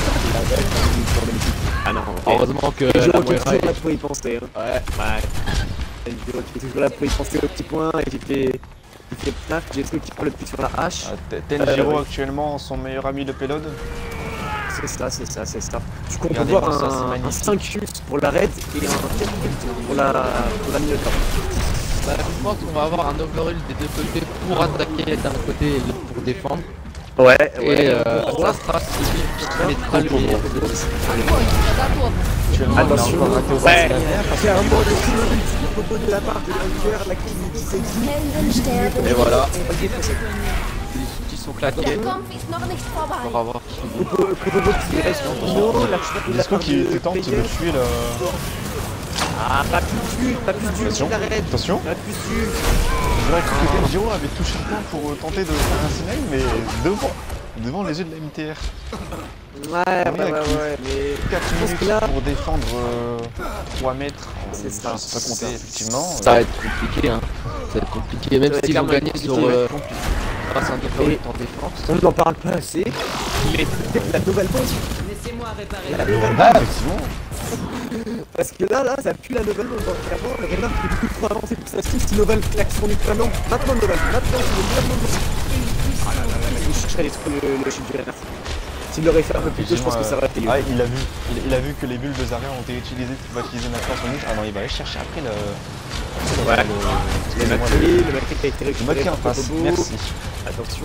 Ah non, Heureusement que les la gens qui sont Moira toujours là est- pour y penser. hein. Ouais, ouais. Les gens qui sont toujours là pour y penser au petit point et qui fait. Il fait paf, j'ai ce qui prend le plus sur la hache. Ah, T- Tenjiro Euh, ouais. actuellement, son meilleur ami de Pélode. C'est ça, c'est ça, c'est ça. Du coup, on peut Regardez, voir ça, c'est un, un magnifique. cinq juste pour la raid et un quatre pour la, pour la Minotaur. Bah, je pense qu'on va avoir un overall des deux côtés pour attaquer d'un côté et l'autre pour défendre. Ouais, Et euh, ça sera celui qui mettra le meilleur. Actuellement, il a Attention, encore raté au ouais, bas. clairement le propos de la part de l'Anker, la crise qui s'est dit. Et voilà, On va le défoncer. les outils sont claqués. Kampf ist noch nicht vorbei. On va voir. Propos qui reste Pino, la chute de la Disco part qui de tente de Player. tuer le. Ah, pas plus dessus, pas plus dessus, Attention, la raid. attention. Pas plus dessus. Je dirais que Tenjiro avait touché le point pour tenter de faire un signal, mais devant, devant les yeux de la M T R. Ouais, ouais, ouais, ouais, mais quatre pense minutes que là- pour défendre euh, trois mètres. C'est Je ça, sais pas c'est compter, ça. effectivement. Ça va être compliqué, hein. Ça va être compliqué, même Ça va s'ils ont clairement gagné être sur compliqué, euh, compliqué. grâce à un overall en défense. on n'en parle pas assez. Mais peut-être la nouvelle bombe. Laissez-moi réparer. La nouvelle Ah, effectivement. Parce que là, là, ça pue la nouvelle bombe. Donc avant, le Renard qui est beaucoup trop avancé pour sa suite. Si Novel claque son écran, non, maintenant Novel, maintenant c'est le nouvelle bombe. Ah là là là, il chercherait les trucs, le, le chute du Renard. S'il l'aurait fait un peu plus tôt, je pense que ça aurait été Ah, il a vu, il, il a vu que les bulles de Zarya ont été utilisées, il va utiliser maintenant son niche. Ah non, il va aller chercher après le. Ouais. le. Le excusez-moi, Macri, le Macri qui a été Le récupéré Macri en par face, Kokobo. merci. Attention.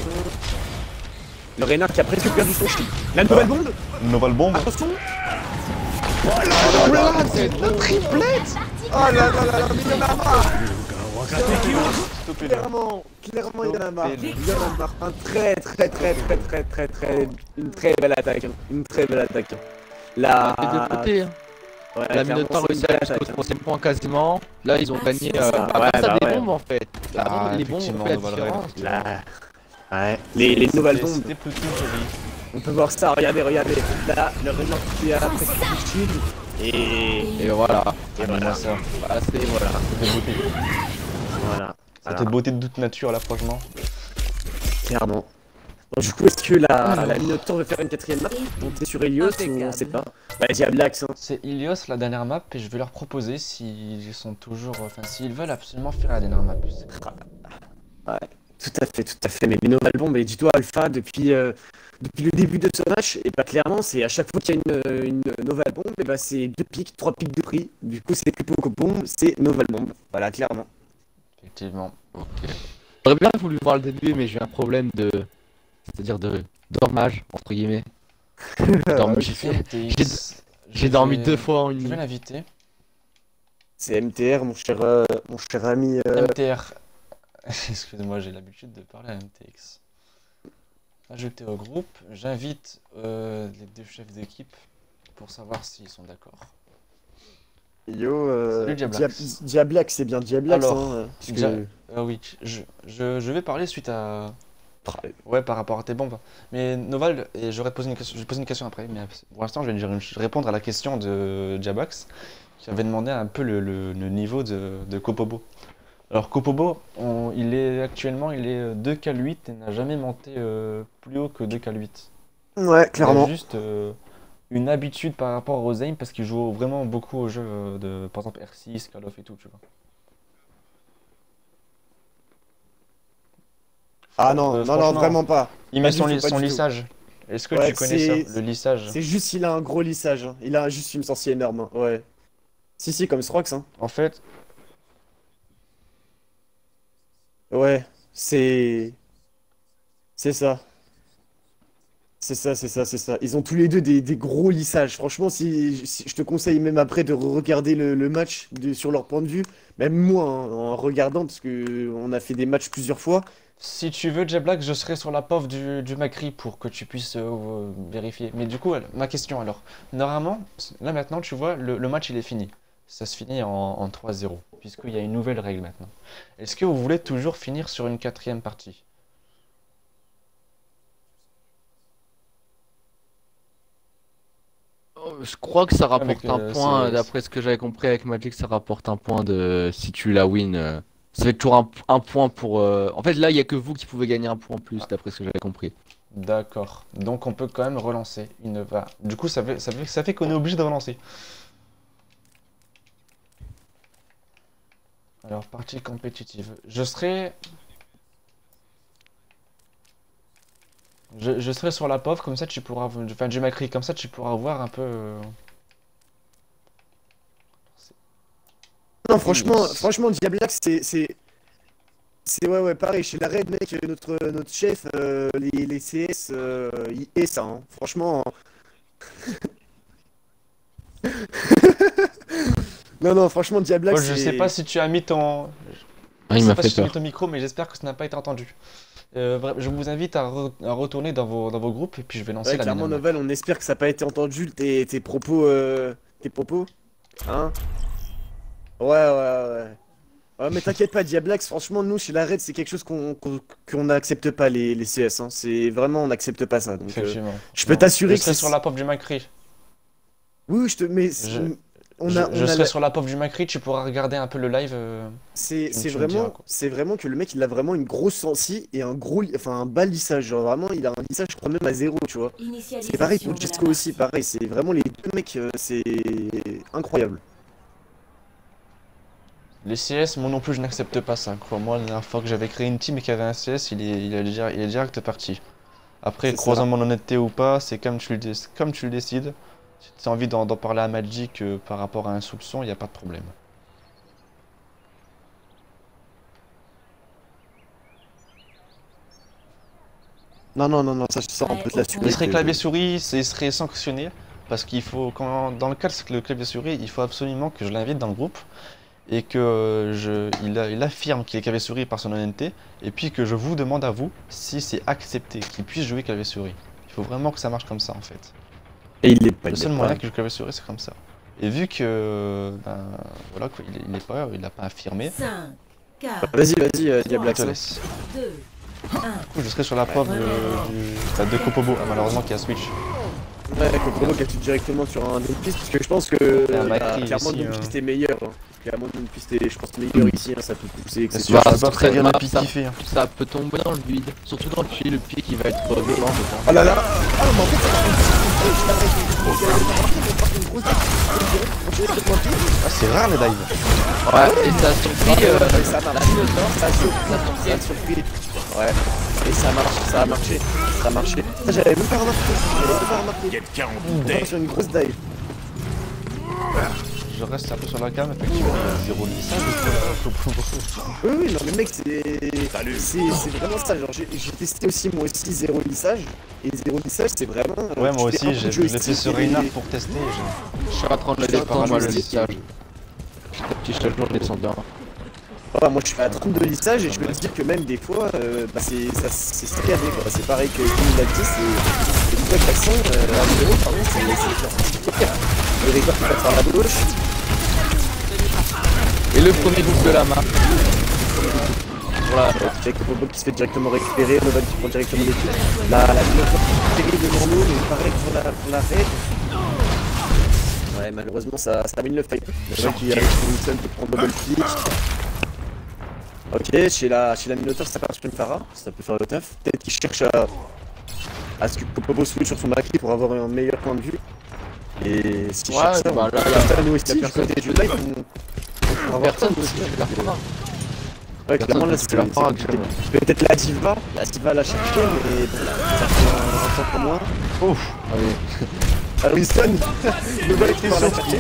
Le Renard qui a presque perdu son chute. La nouvelle bombe. Nouvelle bombe. Attention. Oh là là, c'est la triplette. Oh là là là là, mais il y en a marre. Stoppez-le. Clairement, clairement il y en a marre. Stoppez-le. Il y en a marre. Un très très très très très très très une très belle attaque. hein. Une très belle attaque. La Des deux côtés, hein. ouais, La clairement, Minotaur c'est une réussit à belle aller jusqu'au attaque, hein. troisième point quasiment. Là, ils ont gagné. C'est Euh, ça. après Ouais, ça, bah des ouais. bombes en fait. La Ah, bombe- les bombes ont effectivement, fait la Nouvelle différence. Là. Ouais. Les, les nouvelles C'était- bombes. C'était plutôt joli. On peut voir ça. Regardez, regardez. Là, le Renard qui a presque du shield. Et Et voilà. Ah, mais moi, ça. Bah, c'est voilà. C'était beauté. voilà. C'était beauté de toute nature là, franchement. Clairement. Bon, du coup, est-ce que la, la Minotaur veut faire une quatrième map? Monter sur Helios ou on sait pas? Bah, Diablax, hein. C'est Ilios la dernière map et je vais leur proposer s'ils sont toujours. Enfin, s'ils veulent absolument faire la dernière map. Ouais, tout à fait, tout à fait. Mais Noval Bomb, et dis-toi, Alpha, depuis, euh, depuis le début de ce match, et bah clairement, c'est à chaque fois qu'il y a une, euh, une Noval Bomb, et bah c'est deux pics, trois pics de prix. Du coup, c'est plus Poco Bomb, c'est Noval Bomb. Voilà, clairement. Effectivement. Ok. J'aurais bien voulu voir le début, mais j'ai un problème de. C'est-à-dire de dormage, entre guillemets. Dormi- J'ai fait- J'ai j'ai dormi deux fois en une Je vais nuit. l'inviter. C'est M T R, mon cher, euh, mon cher ami. euh, M T R. Excusez-moi, j'ai l'habitude de parler à M T X. Ajouter au groupe. J'invite euh, les deux chefs d'équipe pour savoir s'ils sont d'accord. Yo, euh, Salut, Diablax. Diab- Diablax, c'est bien Diablax. Alors, hein, parce que- Dia- Ah oui, je, je, je vais parler suite à Ouais, par rapport à tes bombes. Mais Noval, et j'aurais posé une question, je vais poser une question après, mais pour l'instant, je vais dire- je vais répondre à la question de Jabax, qui avait demandé un peu le, le- le niveau de, de Kopobo. Alors Kopobo, on- il est actuellement il est deux K huit et n'a jamais monté euh, plus haut que deux K huit. Ouais, Il a clairement. juste euh, une habitude par rapport aux aim parce qu'il joue vraiment beaucoup aux jeux euh, de, par exemple R six, Call of et tout, tu vois. Ah non, Euh, non, non, franchement, vraiment pas. il Pas met du son, tout, li- pas son du tout. lissage. Est-ce que Ouais, tu connais ça, c'est le lissage? c'est juste il a un gros lissage. Hein. Il a juste une sorcière énorme. Hein. Ouais. Si, si, comme Strox. Hein. En fait, Ouais, c'est c'est ça. C'est ça, c'est ça, c'est ça. Ils ont tous les deux des, des gros lissages. Franchement, si, si- je te conseille même après de regarder le, le match de- sur leur point de vue. Même moi, hein, en regardant, parce que on a fait des matchs plusieurs fois. si tu veux, Jeblack, je serai sur la P O V du, du Macri pour que tu puisses euh, vérifier. Mais du coup, elle- ma question alors. Normalement, là maintenant, tu vois, le, le match il est fini. Ça se finit en, en trois zéro, puisqu'il y a une nouvelle règle maintenant. Est-ce que vous voulez toujours finir sur une quatrième partie? Oh, je crois que ça Avec, rapporte un euh, point, c'est- d'après ce que j'avais compris avec Magic, ça rapporte un point de si tu la win. euh, Ça fait toujours un, un point pour. euh, En fait, là, il y a que vous qui pouvez gagner un point en plus, d'après ce que j'avais compris. D'accord. Donc on peut quand même relancer. Il ne va. Du coup, ça fait, ça fait, ça fait qu'on est obligé de relancer. Alors, partie compétitive. Je serai. Je, je serai sur la P O V, comme ça tu pourras. Enfin, du Macri, comme ça tu pourras voir un peu. euh, Non, franchement, Oui. franchement, Diablax, c'est c'est c'est ouais, ouais, pareil. Chez la Red, mec, notre notre chef, euh, les, les C S, euh, il est ça. Hein. Franchement. Non, non, franchement, Diablax, Oh, je sais c'est. pas si tu as mis ton. Ah, Je il sais m'a pas fait si tu as mis peur. ton micro, mais j'espère que ça n'a pas été entendu. Euh, vra- je vous invite à, re- à retourner dans vos, dans vos groupes et puis je vais lancer Ouais, la clairement, mienne. Novel, on espère que ça n'a pas été entendu, tes, tes propos, euh, tes propos, hein? Ouais, ouais, ouais. Ouais, mais t'inquiète pas, Diablax, franchement, nous, chez la Red, c'est quelque chose qu'on qu'on qu'on n'accepte pas, les, les C S, hein. C'est vraiment, on n'accepte pas ça, donc... euh, Effectivement. je peux Non. t'assurer Je que serai c'est... sur la P O V du Macri. Oui, oui, je te... Mais... Je- On je a, je on a serai la- sur la P O V du Macri, tu pourras regarder un peu le live. euh, C'est tu, c'est tu me diras vraiment, quoi. c'est vraiment que le mec, il a vraiment une grosse sensi et un gros... li- Enfin, un bas lissage, genre vraiment, il a un lissage, je crois même à zéro, tu vois. C'est pareil pour Initialisation de Jesco la aussi, partie. pareil, c'est vraiment les deux mecs, euh, c'est incroyable. Les C S, moi non plus, je n'accepte pas ça. Crois-moi, la dernière fois que j'avais créé une team et qu'il y avait un C S, il est, il est, déjà- il est direct parti. Après, C'est croisant ça. mon honnêteté ou pas, c'est comme tu le, dé- comme tu le décides. Si tu as envie d'en d'en parler à Magic euh, par rapport à un soupçon, il n'y a pas de problème. Non, non, non, non, ça, ça on peut te l'assurer. Il serait que- clavier-souris, il serait sanctionné. Parce qu'il faut, quand, dans le cas de le clavier-souris, il faut absolument que je l'invite dans le groupe. Et que je, il, a- il affirme qu'il est clavier-souris par son honnêteté. Et puis que je vous demande à vous si c'est accepté qu'il puisse jouer clavier-souris. Il faut vraiment que ça marche comme ça en fait. Et il est pas, Le il seul est moyen pas. que je clavier-souris, c'est comme ça. Et vu que, ben, voilà, quoi, il n'est pas, il n'a pas affirmé, cinq, quatre, Vas-y, vas-y, euh, je Diablax. te hein. laisse. deux, un. Du coup, je serai sur la preuve de, du, bah, de Kopobo, ah, malheureusement, qui a Switch. Ouais, Kokomo qui a tout directement sur un des pistes, parce que je pense que Et un euh, Macri clairement aussi, une hein. piste est meilleure. Hein. Clairement une piste est, je pense, meilleure ici, hein, ça peut pousser, et C'est cetera. sûr, Bah, je peux pas très ça- bien bah, le pic ça- kiffer. hein. Ça peut tomber dans le vide, surtout dans le pied, le pied qui va être violent, je pense. Oh là là. Ah, mais en fait, ça Ah, c'est rare les dives. Ouais, et ça a surpris. euh, Ouais, ça marche. Ça a surpris. Ça a surpris. Ouais. Et ça marche, ça a marché. Ça a marché. Ça, j'avais même pas remarqué. J'avais même pas remarqué. Quelqu'un en On bouteille. part sur une grosse dive. Je reste un peu sur la cam, effectivement, il y a zéro lissage. euh, Kopobo. Oui, oui, non, mais mec, c'est. Salut. C'est c'est vraiment ça. Genre, j'ai j'ai testé aussi moi aussi zéro lissage. Et zéro lissage, c'est vraiment. euh, Ouais, tu moi fais un aussi, coup j'ai de je l'ai fait joystick sur et- Reinhardt pour tester. j'ai- Je suis en train de le Putain, descendre, pas moi, mal le de lissage. Petit à petit, je te le descends bien. Ouais, moi je suis à trente-deux lissage et je peux te dire que même des fois, euh, bah c'est ça- c'est saccadé quoi. C'est pareil que comme il a dit, c'est c'est une fois que l'accent euh, à zéro, pardon, c'est c'est clair. Le record qui passe par la gauche. Et le premier groupe de la main. Ouais, la... Avec Kopobo qui se fait directement récupérer, Nova qui prend directement les coups. La la Minotaur terrible devant nous, mais pareil pour la pour la raid. Ouais, malheureusement ça, ça mine le fight. Nova qui arrive sur une scène pour prendre double click. Ok, chez la chez la Minotaur ça part sur une Pharah, ça peut faire le taf. Peut-être qu'il cherche à à ce que Kopobo switch sur son Maki pour avoir un meilleur point de vue. Et si Ouais, cherche ça, bah, on là, peut là, faire nous aussi, la du personne côté qui du fait live, on- on pourra avoir Personne ça aussi, aussi. je la ferai. Ouais, clairement là Personne c'est peut la faire c'est actuellement. compliqué. Peut-être la diva, la diva l'a cherché, mais bon là, ça fait un temps pour moi. Ouf. Allez. Ah Winston, le bal était sur la chercher.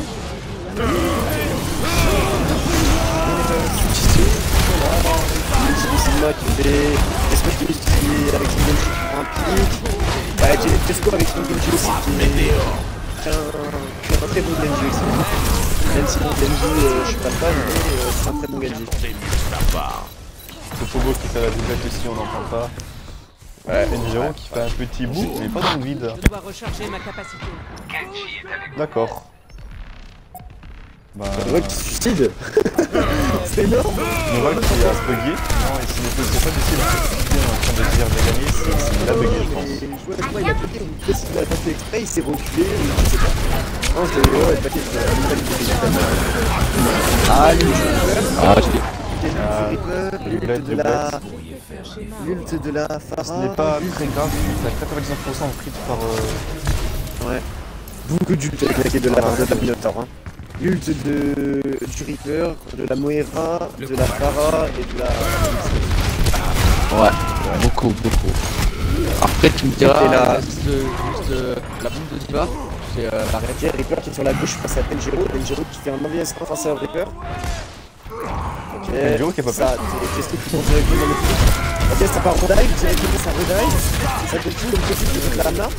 C'est moi qui fait. Est-ce que je peux utiliser avec son Genji qui prend un pic? Bah, j'ai Tesco avec son Genji aussi qui est qui est un qui est un très bon Genji aussi. Même si mon Genji, euh, je suis pas fan, mais euh, c'est un très bon Genji. Kopobo qui fait la doublette aussi, on n'entend pas. Ouais, Enjiro qui fait un petit bout, mais pas dans le vide. Je dois recharger ma capacité. D'accord. Bah, Nova qui se suicide. C'est énorme. Nova qui a bugué. Non, et s'il n'était pas d'essayer de se suicider en train de dire de gagner, c'est il a bugué, je pense. Et je vois, je vois, il a bugué, ou peut-être qu'il a pas fait exprès, il s'est reculé, ou je sais pas. Non, je l'ai, ouais, t'inquiète, c'est la nouvelle qui fait Ah, l'ult Ah, je l'ai. de la... L'ult de la Ce Pharah. n'est pas très grave, t'as quatre-vingt-dix-neuf pour cent crit par... Euh... Ouais. Beaucoup d'ult avec la de la part de la Minotaur. Hein. L'ult de... du Reaper, de la Moira, de la Pharah et de la... Ouais, beaucoup, beaucoup. Après, tu me diras, Et la- juste, euh, juste euh, la bombe de Diva, c'est euh, la Ok, Reaper qui est sur la gauche face à Tenjiro, Tenjiro qui fait un mauvais instant face à Reaper. Ok, Tenjiro qui a pas ça, qu'est-ce que tu penses directement dans le coup? Ok, ça part en dive, directement ça redive, ça te tue comme possible avec la Rana.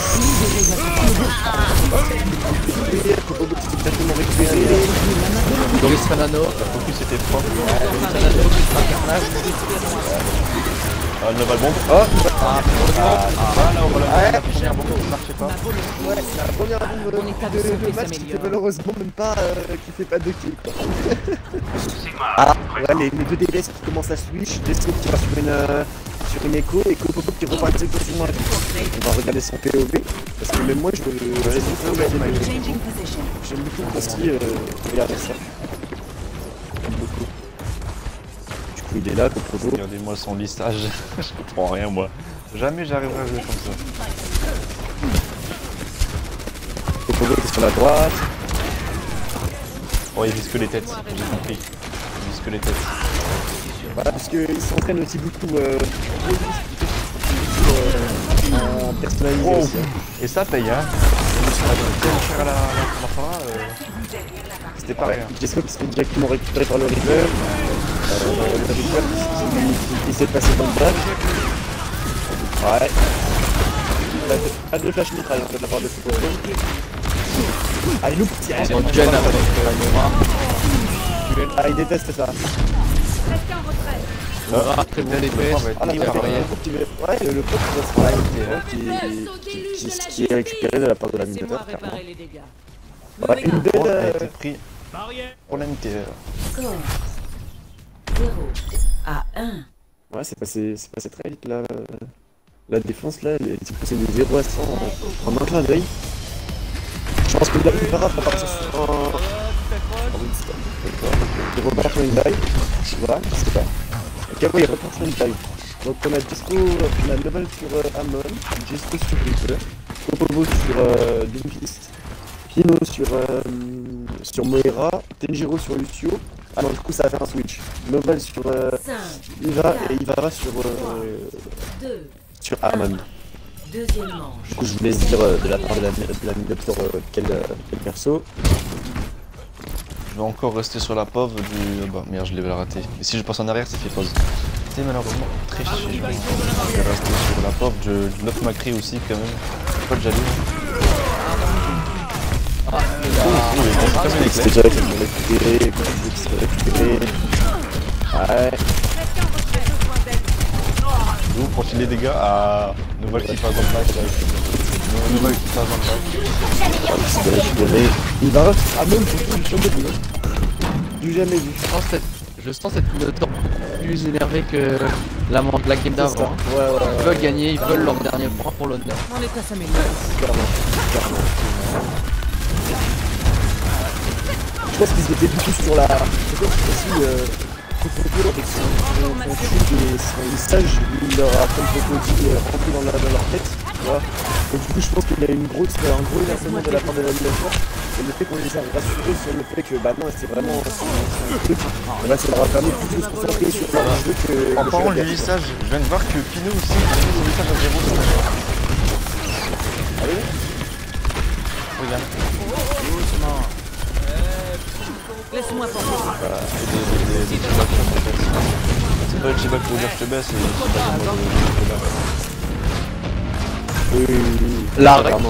Et Kopobo qui fait directement récupérer. Doris Fanano. Focus était propre. Fanano qui fera carnage. Ah, Nova le bombe. Oh, Ah, voilà, on va la Ouais. la première bombe qui marchait pas. ouais, c'est la première bombe Mon état de de, de santé match qui fait s'améliore. malheureusement même pas, euh, qui fait pas de kill quoi. Ah, ouais, les, les deux D B S qui commencent à switch, Deathstroke qui va sur une, euh, sur une écho et Kopobo qui repart directement sur moi. On va regarder son P O V, parce que même moi je veux... J'aime beaucoup, Changing position. j'aime beaucoup aussi euh, regarder ça. J'aime beaucoup. Du coup il est là, Kopobo. Regardez-moi son listage, je comprends rien moi. Jamais j'arriverai à jouer comme ça. Kopobo qui est sur la droite. Oh, il vise que les têtes, j'ai compris. Il vise que les têtes. Voilà, parce qu'ils s'entraînent aussi beaucoup euh, euh, en personnalisé Oh. aussi. Hein. Et ça paye, hein. Tellement cher à la, la, la Pharah, euh, c'était pas Ouais, rien. Jesco qui se fait directement récupérer par le Reaper. Euh, le Reaper qui, qui, qui essaie de passer dans le back. Ouais. Pas de flash mitraille en fait de la part de Kopobo. Ah, il loupe. Ils ont Jen avec euh, Nora. Ah, il déteste ça. Nora, très bon D P S. Ah, là, il y a Gabriel. le qui met- Ouais, le, le pote qui va se faire qui, qui, qui, qui, qui est récupéré de la part de la Laissez-moi Minotaur, clairement. réparer les dégâts. Ouais, une belle. Oh, elle a euh, été pris pour l'intérieur. Score zéro à un. Ouais, c'est passé, c'est passé très vite là. La défense là, elle est passée de zéro à cent en, en un clin d'œil. Je pense que la Pharah va partir sur un. Oh, oui, c'est pas- d'accord. Il repart sur une dive. Voilà, je sais pas. Ok, ouais, il repart sur une dive. Donc on a Jesco, on a Level sur euh, Amon, Jesco sur Reaper, Kopobo sur euh, Doomfist, Pino sur, euh, sur Moira, Tenjiro sur Lucio. Ah non, du coup ça va faire un switch. Level sur euh, cinq, Iva et Ivara sur, euh, deux, sur Amon. deuxième manche. Du coup, je voulais dire euh, de la part de la, de la Minotaur euh, quel, euh, quel perso. Je vais encore rester sur la pauvre du... Ah bah merde, je l'ai raté. Et si je passe en arrière, ça fait pause. C'est malheureusement très chiant. Je vais rester sur la pauvre du, du Note Macri aussi quand même. Je suis pas de jaloux. Ah, Oui, oui, bon, c'est comme une C'était éclair. déjà qui se fait récupérer, Kopobo qui se fait récupérer. Ouais. Vous profilez les dégâts à Nova qui passe dans le pack. Nova qui passe dans le pack. Il se fait récupérer. Ivara, Amon pour tout sur le boulot. Du jamais vu. Je sens cette, je sens cette Minotaur plus énervés que la, la game C'est ça. d'avant. hein. Ouais, ouais, ouais. Ils veulent gagner, ils veulent leur dernier point pour l'honneur. Mon état s'améliore. Clairement, clairement. Je pense qu'ils étaient beaucoup sur la. Je pense aussi, euh, Coco avec son son- son truc et son message, il leur a, comme Coco dit, euh, rentré dans, la, dans leur tête, tu vois. Et du coup, je pense qu'il y a une grosse, un gros énervement de la part de l'animateur. Et le fait qu'on les a rassurés sur le fait que, bah non, c'est vraiment son, son truc, et bah, ça leur a permis de plutôt se concentrer sur leur jeu que. En que parlant sur du la lissage, je viens de voir que Pinot aussi a mis son lissage à zéro. Allez, Regarde. Laisse-moi penser. Voilà, c'est des, des, des, des petits bacs, en fait. C'est pas le petit bac pour dire je te baisse, c'est le petit bac en mode je te baisse. oui, oui, oui. La règle Clairement.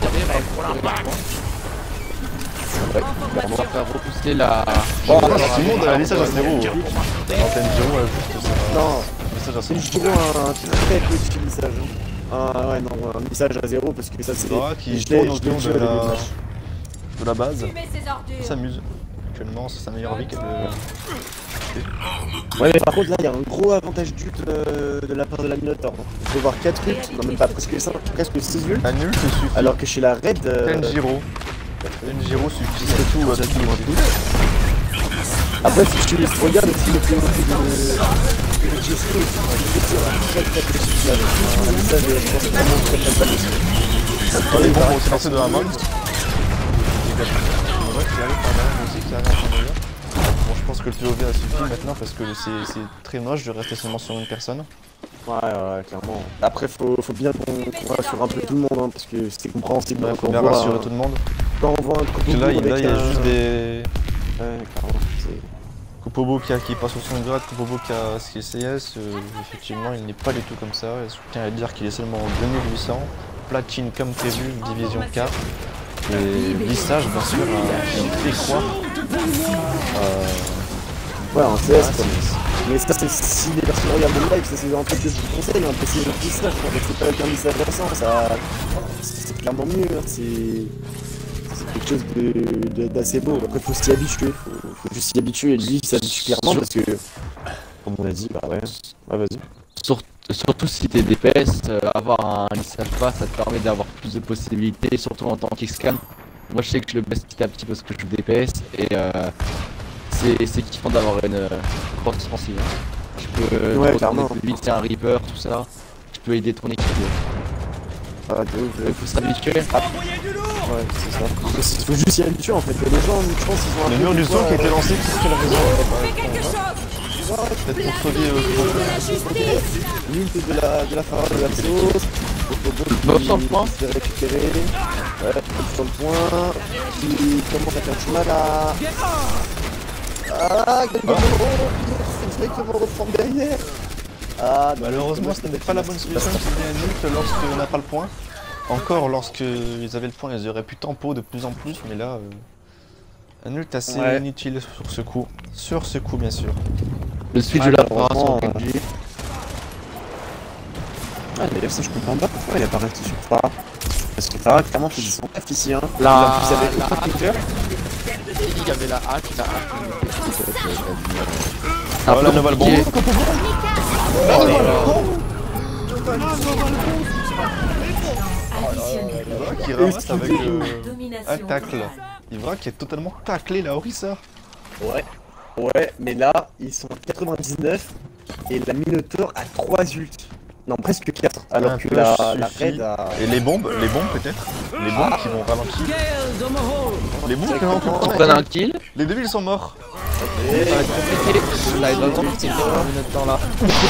On va faire repousser la. Bon, tout le monde a un lissage à zéro. L'antenne zéro a juste ça. Non, Lissage à c'est zéro. je dirais un très petit message. Ah ouais, non, un message à zéro parce que ça c'est. Nora qui je l'ai- tourne je l'ai autour tué de au début la, du match. de la base, Fumez ces ordures. s'amuse. Actuellement, c'est sa meilleure vie qu'elle de... Ouais, mais par contre, là, il y a un gros avantage d'ult euh, de la part de la Minotaur. On peut voir quatre ults, non, même pas presque cinq, presque six ults. Un nul, te suffit. Alors que chez la Red. Euh, Tenjiro. Tenjiro suffit à tout, à tout, à tout. Après, si tu regardes aussi le P O V de. Le G S P, c'est un très très petit message. Un message, je pense, vraiment très très très On est bon pour se lancer de la main. Ouais, qui arrive par derrière aussi, qui arrive par derrière. Bon, je pense que le P O V a suffi maintenant parce que c'est c'est très moche de rester seulement sur une personne. Ouais, ouais, clairement. Après, faut, faut bien qu'on qu'on rassure un peu tout le monde, hein, parce que c'est compréhensible. Il hein, faut quand bien on voit rassurer un- tout le monde. Quand on voit un Parce que là, il là, il y a avec juste un- des. Ouais, clairement. c'est- Kupobo qui, a, qui passe au son grade, Kupobo qui a ce qui est C S, euh, effectivement il n'est pas du tout comme ça. Je tiens à dire qu'il est seulement en deux mille huit cents, platine comme prévu, division quatre. Et lissage bien sûr a qui fait croire. Euh, Ouais, en C S, ah, quoi. c'est- Mais ça, c'est si les personnes regardent le live, ça c'est un truc que je vous conseille, un P C de lissage, en fait, c'est pas avec un lissage récent, ça. C'est clairement mieux, hein, c'est. C'est quelque chose de- de- d'assez beau. Après, faut s'y habituer, faut, faut juste s'y habituer, et lui, il s'habitue clairement parce que. Comme on a dit, bah ouais. Ouais, vas-y. Sur- surtout si t'es D P S, euh, avoir un lissage bas, ça te permet d'avoir plus de possibilités, surtout en tant qu'X-Cam. Moi je sais que je le baisse petit à petit parce que je joue D P S et euh, c'est c'est kiffant d'avoir une euh, grosse offensive. hein. Je peux euh, Ouais, retourner clairement. plus vite, c'est un Reaper, tout ça. Je peux aider ton équipe. Ah, de ouf, Il faut s'habituer. ouais, c'est ça. Il faut juste s'y habituer en fait. Les gens, je pense, ils ont un Le peu mur des du son fois, qui a été euh, lancé, pour quelle raison Fais quelque chose. Peut-être pour sauver euh, Kupobo. l'ult de la, de la Pharaon de la sauce. Bob sur le point. Se fait récupérer. Ouais, Bob sur le point. Qui commence à faire du mal à. Ah, quel c'est vrai qu'on va reprendre derrière. Ah, Malheureusement, ce n'est pas la bonne solution, c'est bien nul lorsqu'on n'a pas le point. Encore, lorsqu'ils avaient le point, ils auraient pu tempo de plus en plus, mais là, euh, un ult assez Ouais. inutile sur ce coup. Sur ce coup, bien sûr. Le switch Ouais, de la malheureusement, préparation Kenji. Ah, d'ailleurs, ça je comprends pas pourquoi il a pas resté sur Phara. Parce que Phara, clairement, faisait son taf ici, hein. La- En plus, il avait la aucun hache. clicker. Il y avait la hache, la hache. Ah, voilà, Nova le bon. Additionnel. Ivra qui ramasse avec euh, Domination un tacle. totale. Ivra qui est totalement taclé la Orisa. Ouais. Ouais, mais là, ils sont à quatre-vingt-dix-neuf et la Minotaur a trois ults. Non, presque quatre. Alors Un que peu la, la suffit. Red a. Et les bombes, les bombes peut-être. Les bombes qui vont ralentir. Les bombes qui vont Tu ralentir. prennes un kill. Les deux ils sont morts. Ça va être compliqué. Là, il va vraiment c'est une temps là.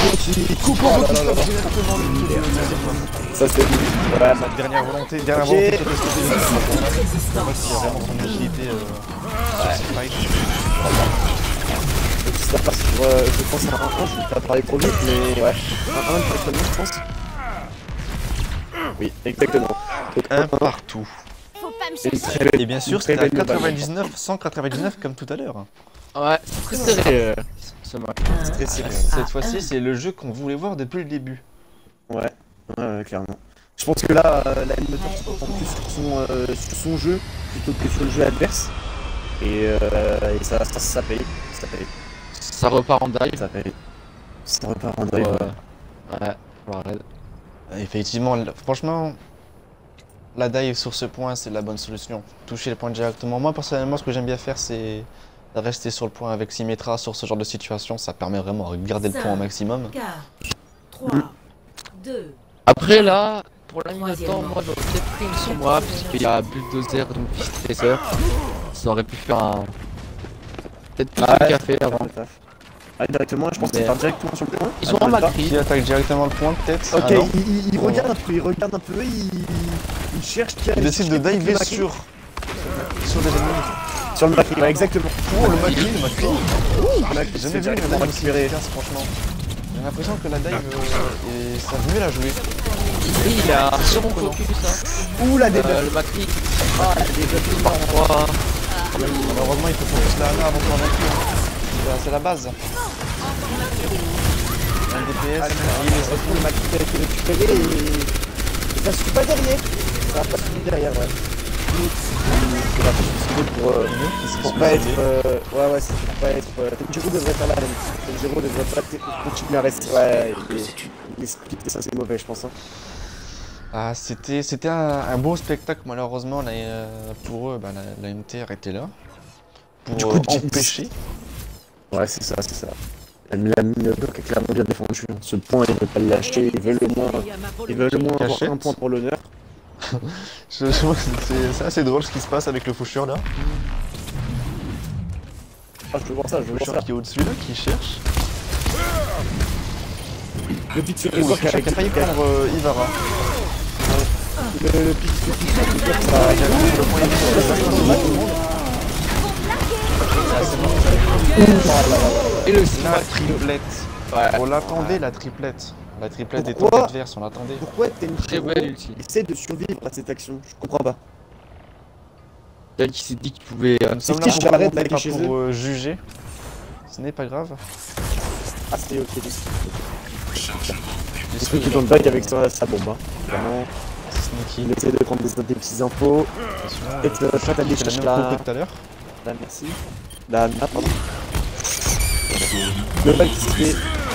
Ça c'est. Ouais, Sa dernière volonté, dernière Ok. volonté de rester C'est moi qui a vraiment son utilité euh, sur ces fights. ça passe sur. Euh, je pense à un un, je vais pas parler trop vite, mais ouais. un un directement, je pense. Oui, exactement. Donc, Un partout. Faut pas me c'est une chercher. très belle. Et bien sûr, une très c'était à belle globale. quatre-vingt-dix-neuf, cent quatre-vingt-dix-neuf comme tout à l'heure. Ouais, c'est très serré euh, ce match. Un très serré. à Cette fois-ci, un. c'est le jeu qu'on voulait voir depuis le début. Ouais, ouais, ouais, clairement. Je pense que là, euh, la Minotaur se concentre plus sur son, euh, sur son jeu plutôt que sur le jeu adverse. Et, euh, et ça, ça, ça paye. Ça paye. Ça repart en dive. Ça paye. Ça repart en Ouais, drive. ouais, pour la raid. Effectivement, là, franchement, la dive sur ce point, c'est la bonne solution. Toucher le point directement. Moi, personnellement, ce que j'aime bien faire, c'est rester sur le point avec Symmetra sur ce genre de situation. Ça permet vraiment de garder le point au maximum. quatre, trois, deux. Après là, pour la Minotaur, Troisièmement. moi j'aurais peut-être pris une Sombra, puisqu'il y a Bulldozer, donc Tracer. Ça aurait pu faire un. Peut-être plus Ah de ouais, café avant. Ah, directement, je pense qu'il Mais- part directement sur le point. Ils Ah, ont un Delta. Macri. Qui attaque directement le point, peut-être? Ok, Ah, non. il, il- il Oh. regarde un peu, il regarde un peu, il, il cherche qui a Il décide de diver Macri. sur... sur les ennemis. Sur le Macri, ouais, exactement. Oh, le Macri, le Macri. Macri, J'ai c'est jamais vu une directement dive aussi récupéré. efficace, franchement. J'ai l'impression que la dive, euh, est... ça mieux la jouer. Et il a sur mon focus, hein. Ouh, la Euh, débat. le Macri. Ah, la débat. Parfois. Malheureusement, il faut focus la Hana avant qu'on vaincu. C'est la- C'est la base. Un D P S, Ah, il est ça se trouve, le Macri qui a été récupéré et... et ça suit pas derrière. Ça va pas suivre derrière, ouais. Il va pas pour, euh, pour pas être... Euh... Ouais, ouais, c'est pour pas être... Euh... Tenjiro devrait faire la même. Tenjiro devrait pas être- continuer à rester... Ouais, il est... il est split et ça c'est mauvais, je pense. Hein. Ah, c'était c'était un, un beau spectacle, malheureusement, là, euh, pour eux, bah, la, la M T R était là. Pour Du coup, euh, Jinx. empêcher. Ouais, c'est ça, c'est ça. La la mine bloc est clairement bien défendu. hein. Ce point, il veut pas le lâcher, il veut le moins... Il veut le moins avoir Cachette. un point pour l'honneur. Je, je vois que c'est c'est assez drôle ce qui se passe avec le faucheur là. Ah, je veux voir ça, je Le veux voir faucheur ça. qui est au-dessus là, qui cherche. Le pic sur Le faucheur qui a failli prendre euh, Ivara. Le, le pic sur le pic, ça... Le point est pour Et le la triplette. Ouais. On l'attendait la triplette. La triplette des Pourquoi tempêtes vertes, on l'attendait. Pourquoi Très Tenjiro belle ulti. essaie de survivre à cette action? Je comprends pas. Peut-être qu'il s'est dit qu'il pouvait. euh, Nous sommes qui là je pour t'arrête commenter, d'aller pas chez pour eux euh, juger. Ce n'est pas grave. Ah, c'est ok. Il se fait dans le bac avec sa, sa bombe. Hein. Vraiment, Sneaky. il essaie de prendre des, des petits infos. Et que euh, Chat a des C'est la cherches même là. propos que tout à l'heure. Là, merci. Là, là, pardon. Le bac qui se fait.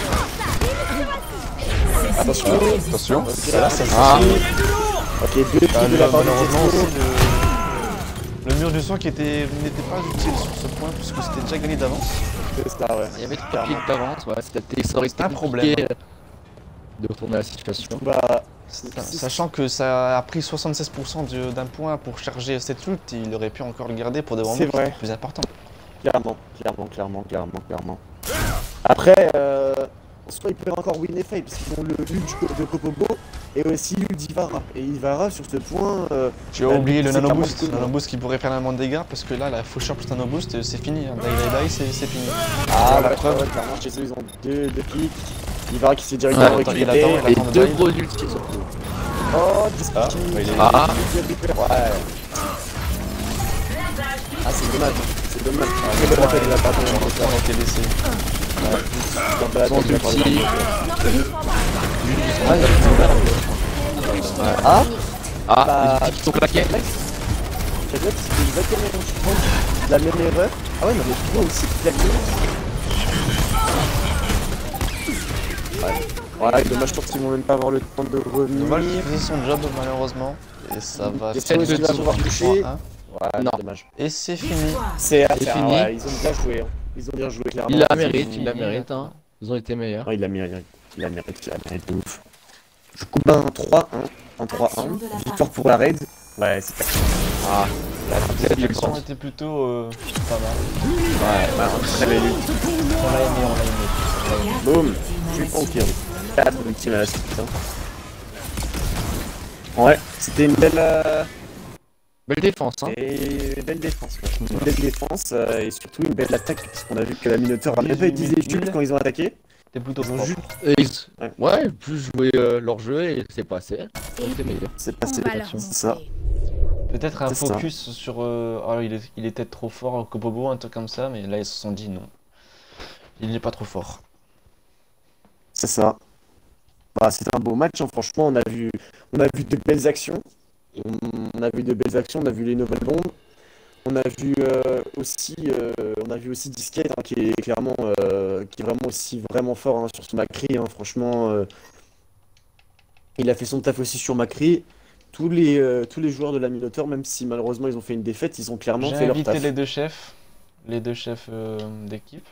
Attention. Attention. Ok, là, ça se Ah. Ok, deux kills Ah, de là, la part de malheureusement aussi, Tenjiro. le... le mur du sang qui était n'était pas utile sur ce point puisque c'était déjà gagné d'avance. C'est ça, ouais. Il y avait trois Clairement. kills d'avance, ouais, c'était ça aurait été un compliqué, problème. euh, de retourner la situation. Bah, Sachant que ça a pris soixante-seize pour cent de- d'un point pour charger cette ult, il aurait pu encore le garder pour des moments C'est vrai. plus importants. Clairement, clairement, clairement, clairement, clairement. Après, euh, en soi, ils peuvent encore win et fail, parce qu'ils ont le ult de Kopobo et aussi l'ult d'Ivara. Et Ivara, sur ce point, euh, Tu as bah, oublié le c'est nano clairement boost, cool, le nano hein. boost qui pourrait faire énormément de dégâts parce que là, la faucheur plus nano boost, euh, c'est fini. Hein. Die, die, die, c'est c'est fini. Ah, la ouais, preuve. ouais, clairement, chez eux, ils ont deux, deux pics. Ivara qui s'est directement Ouais, attends, il récupéré. attend, Et attend de deux dive. gros ultis surtout. Oh, dix Ah, pics. bah, il est- Ah. Ouais. Ah, c'est dommage, c'est dommage. Très bonne attaque de la part de On a été laissé. Très bonne Sans attaque de la part de ulti. Ah, Ah, Bah, les ultis qui sont claqués. Cadet, c'était exactement je pense, la même erreur. Ah ouais, non, mais toi aussi, claqué. Ouais. Ouais, dommage, je pense qu'ils vont même pas avoir le temps de revenir. Dommage, il faisait son job malheureusement. Et ça va Et faire est-ce qu'il va deux pouvoir tours. toucher? Hein. Ouais, Non. dommage. Et c'est fini. C'est à C'est faire, fini. ouais, ils ont bien joué. Hein. Ils ont bien joué, clairement. Il la C'est mérite, fini. il la mérite, hein. Ils ont été meilleurs. Ouais, il la mérite, il la mérite, il la mérite de ouf. Du coup, ben, trois un. En trois un. Victoire pour la raid. Ouais, c'est pas Ah, Les élections étaient plutôt euh, pas mal. Ouais, bah, très belle lutte. On l'a aimé, on l'a aimé. Boum. Je suis confirmé. quatre victimes à la suite. Hein. Ouais, c'était une belle, euh, belle défense, hein. et belle défense. Ouais. Une belle défense euh, et surtout une belle attaque, parce qu'on a vu que la Minotaur a même pas utilisé les shields quand ils ont attaqué. C'était plutôt Ils ont propre. juste... Et ils... Ouais. Ouais, plus jouer euh, leur jeu et c'est passé. Ils ont été meilleurs. C'est passé, On va leur c'est ça. Peut-être un C'est ça. focus sur. Euh, oh, il, est, il était trop fort, Kobobo, un truc comme ça, mais là ils se sont dit non. Il n'est pas trop fort. C'est ça. Bah, c'était un beau match, hein. Franchement, on a vu, on a vu de belles actions. On, on a vu de belles actions, on a vu les nouvelles bombes. On a vu euh, aussi, euh, on a vu aussi Disquette hein, qui est clairement, euh, qui est vraiment aussi vraiment fort hein, sur son Macri. Hein, franchement, euh, il a fait son taf aussi sur Macri. Tous les, euh, tous les joueurs de la Minotaur, même si malheureusement ils ont fait une défaite, ils ont clairement J'ai fait leur invité taf. les deux chefs, les deux chefs euh, d'équipe.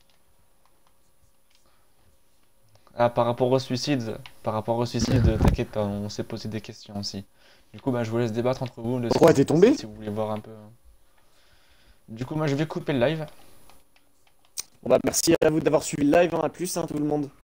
Ah, par rapport au suicide, par rapport au suicide, t'inquiète pas, on s'est posé des questions aussi. Du coup, bah, je vous laisse débattre entre vous. de- Pourquoi t'es tombé? Si vous voulez voir un peu. Du coup, moi, je vais couper le live. Bon bah merci à vous d'avoir suivi le live, hein, à plus hein, tout le monde.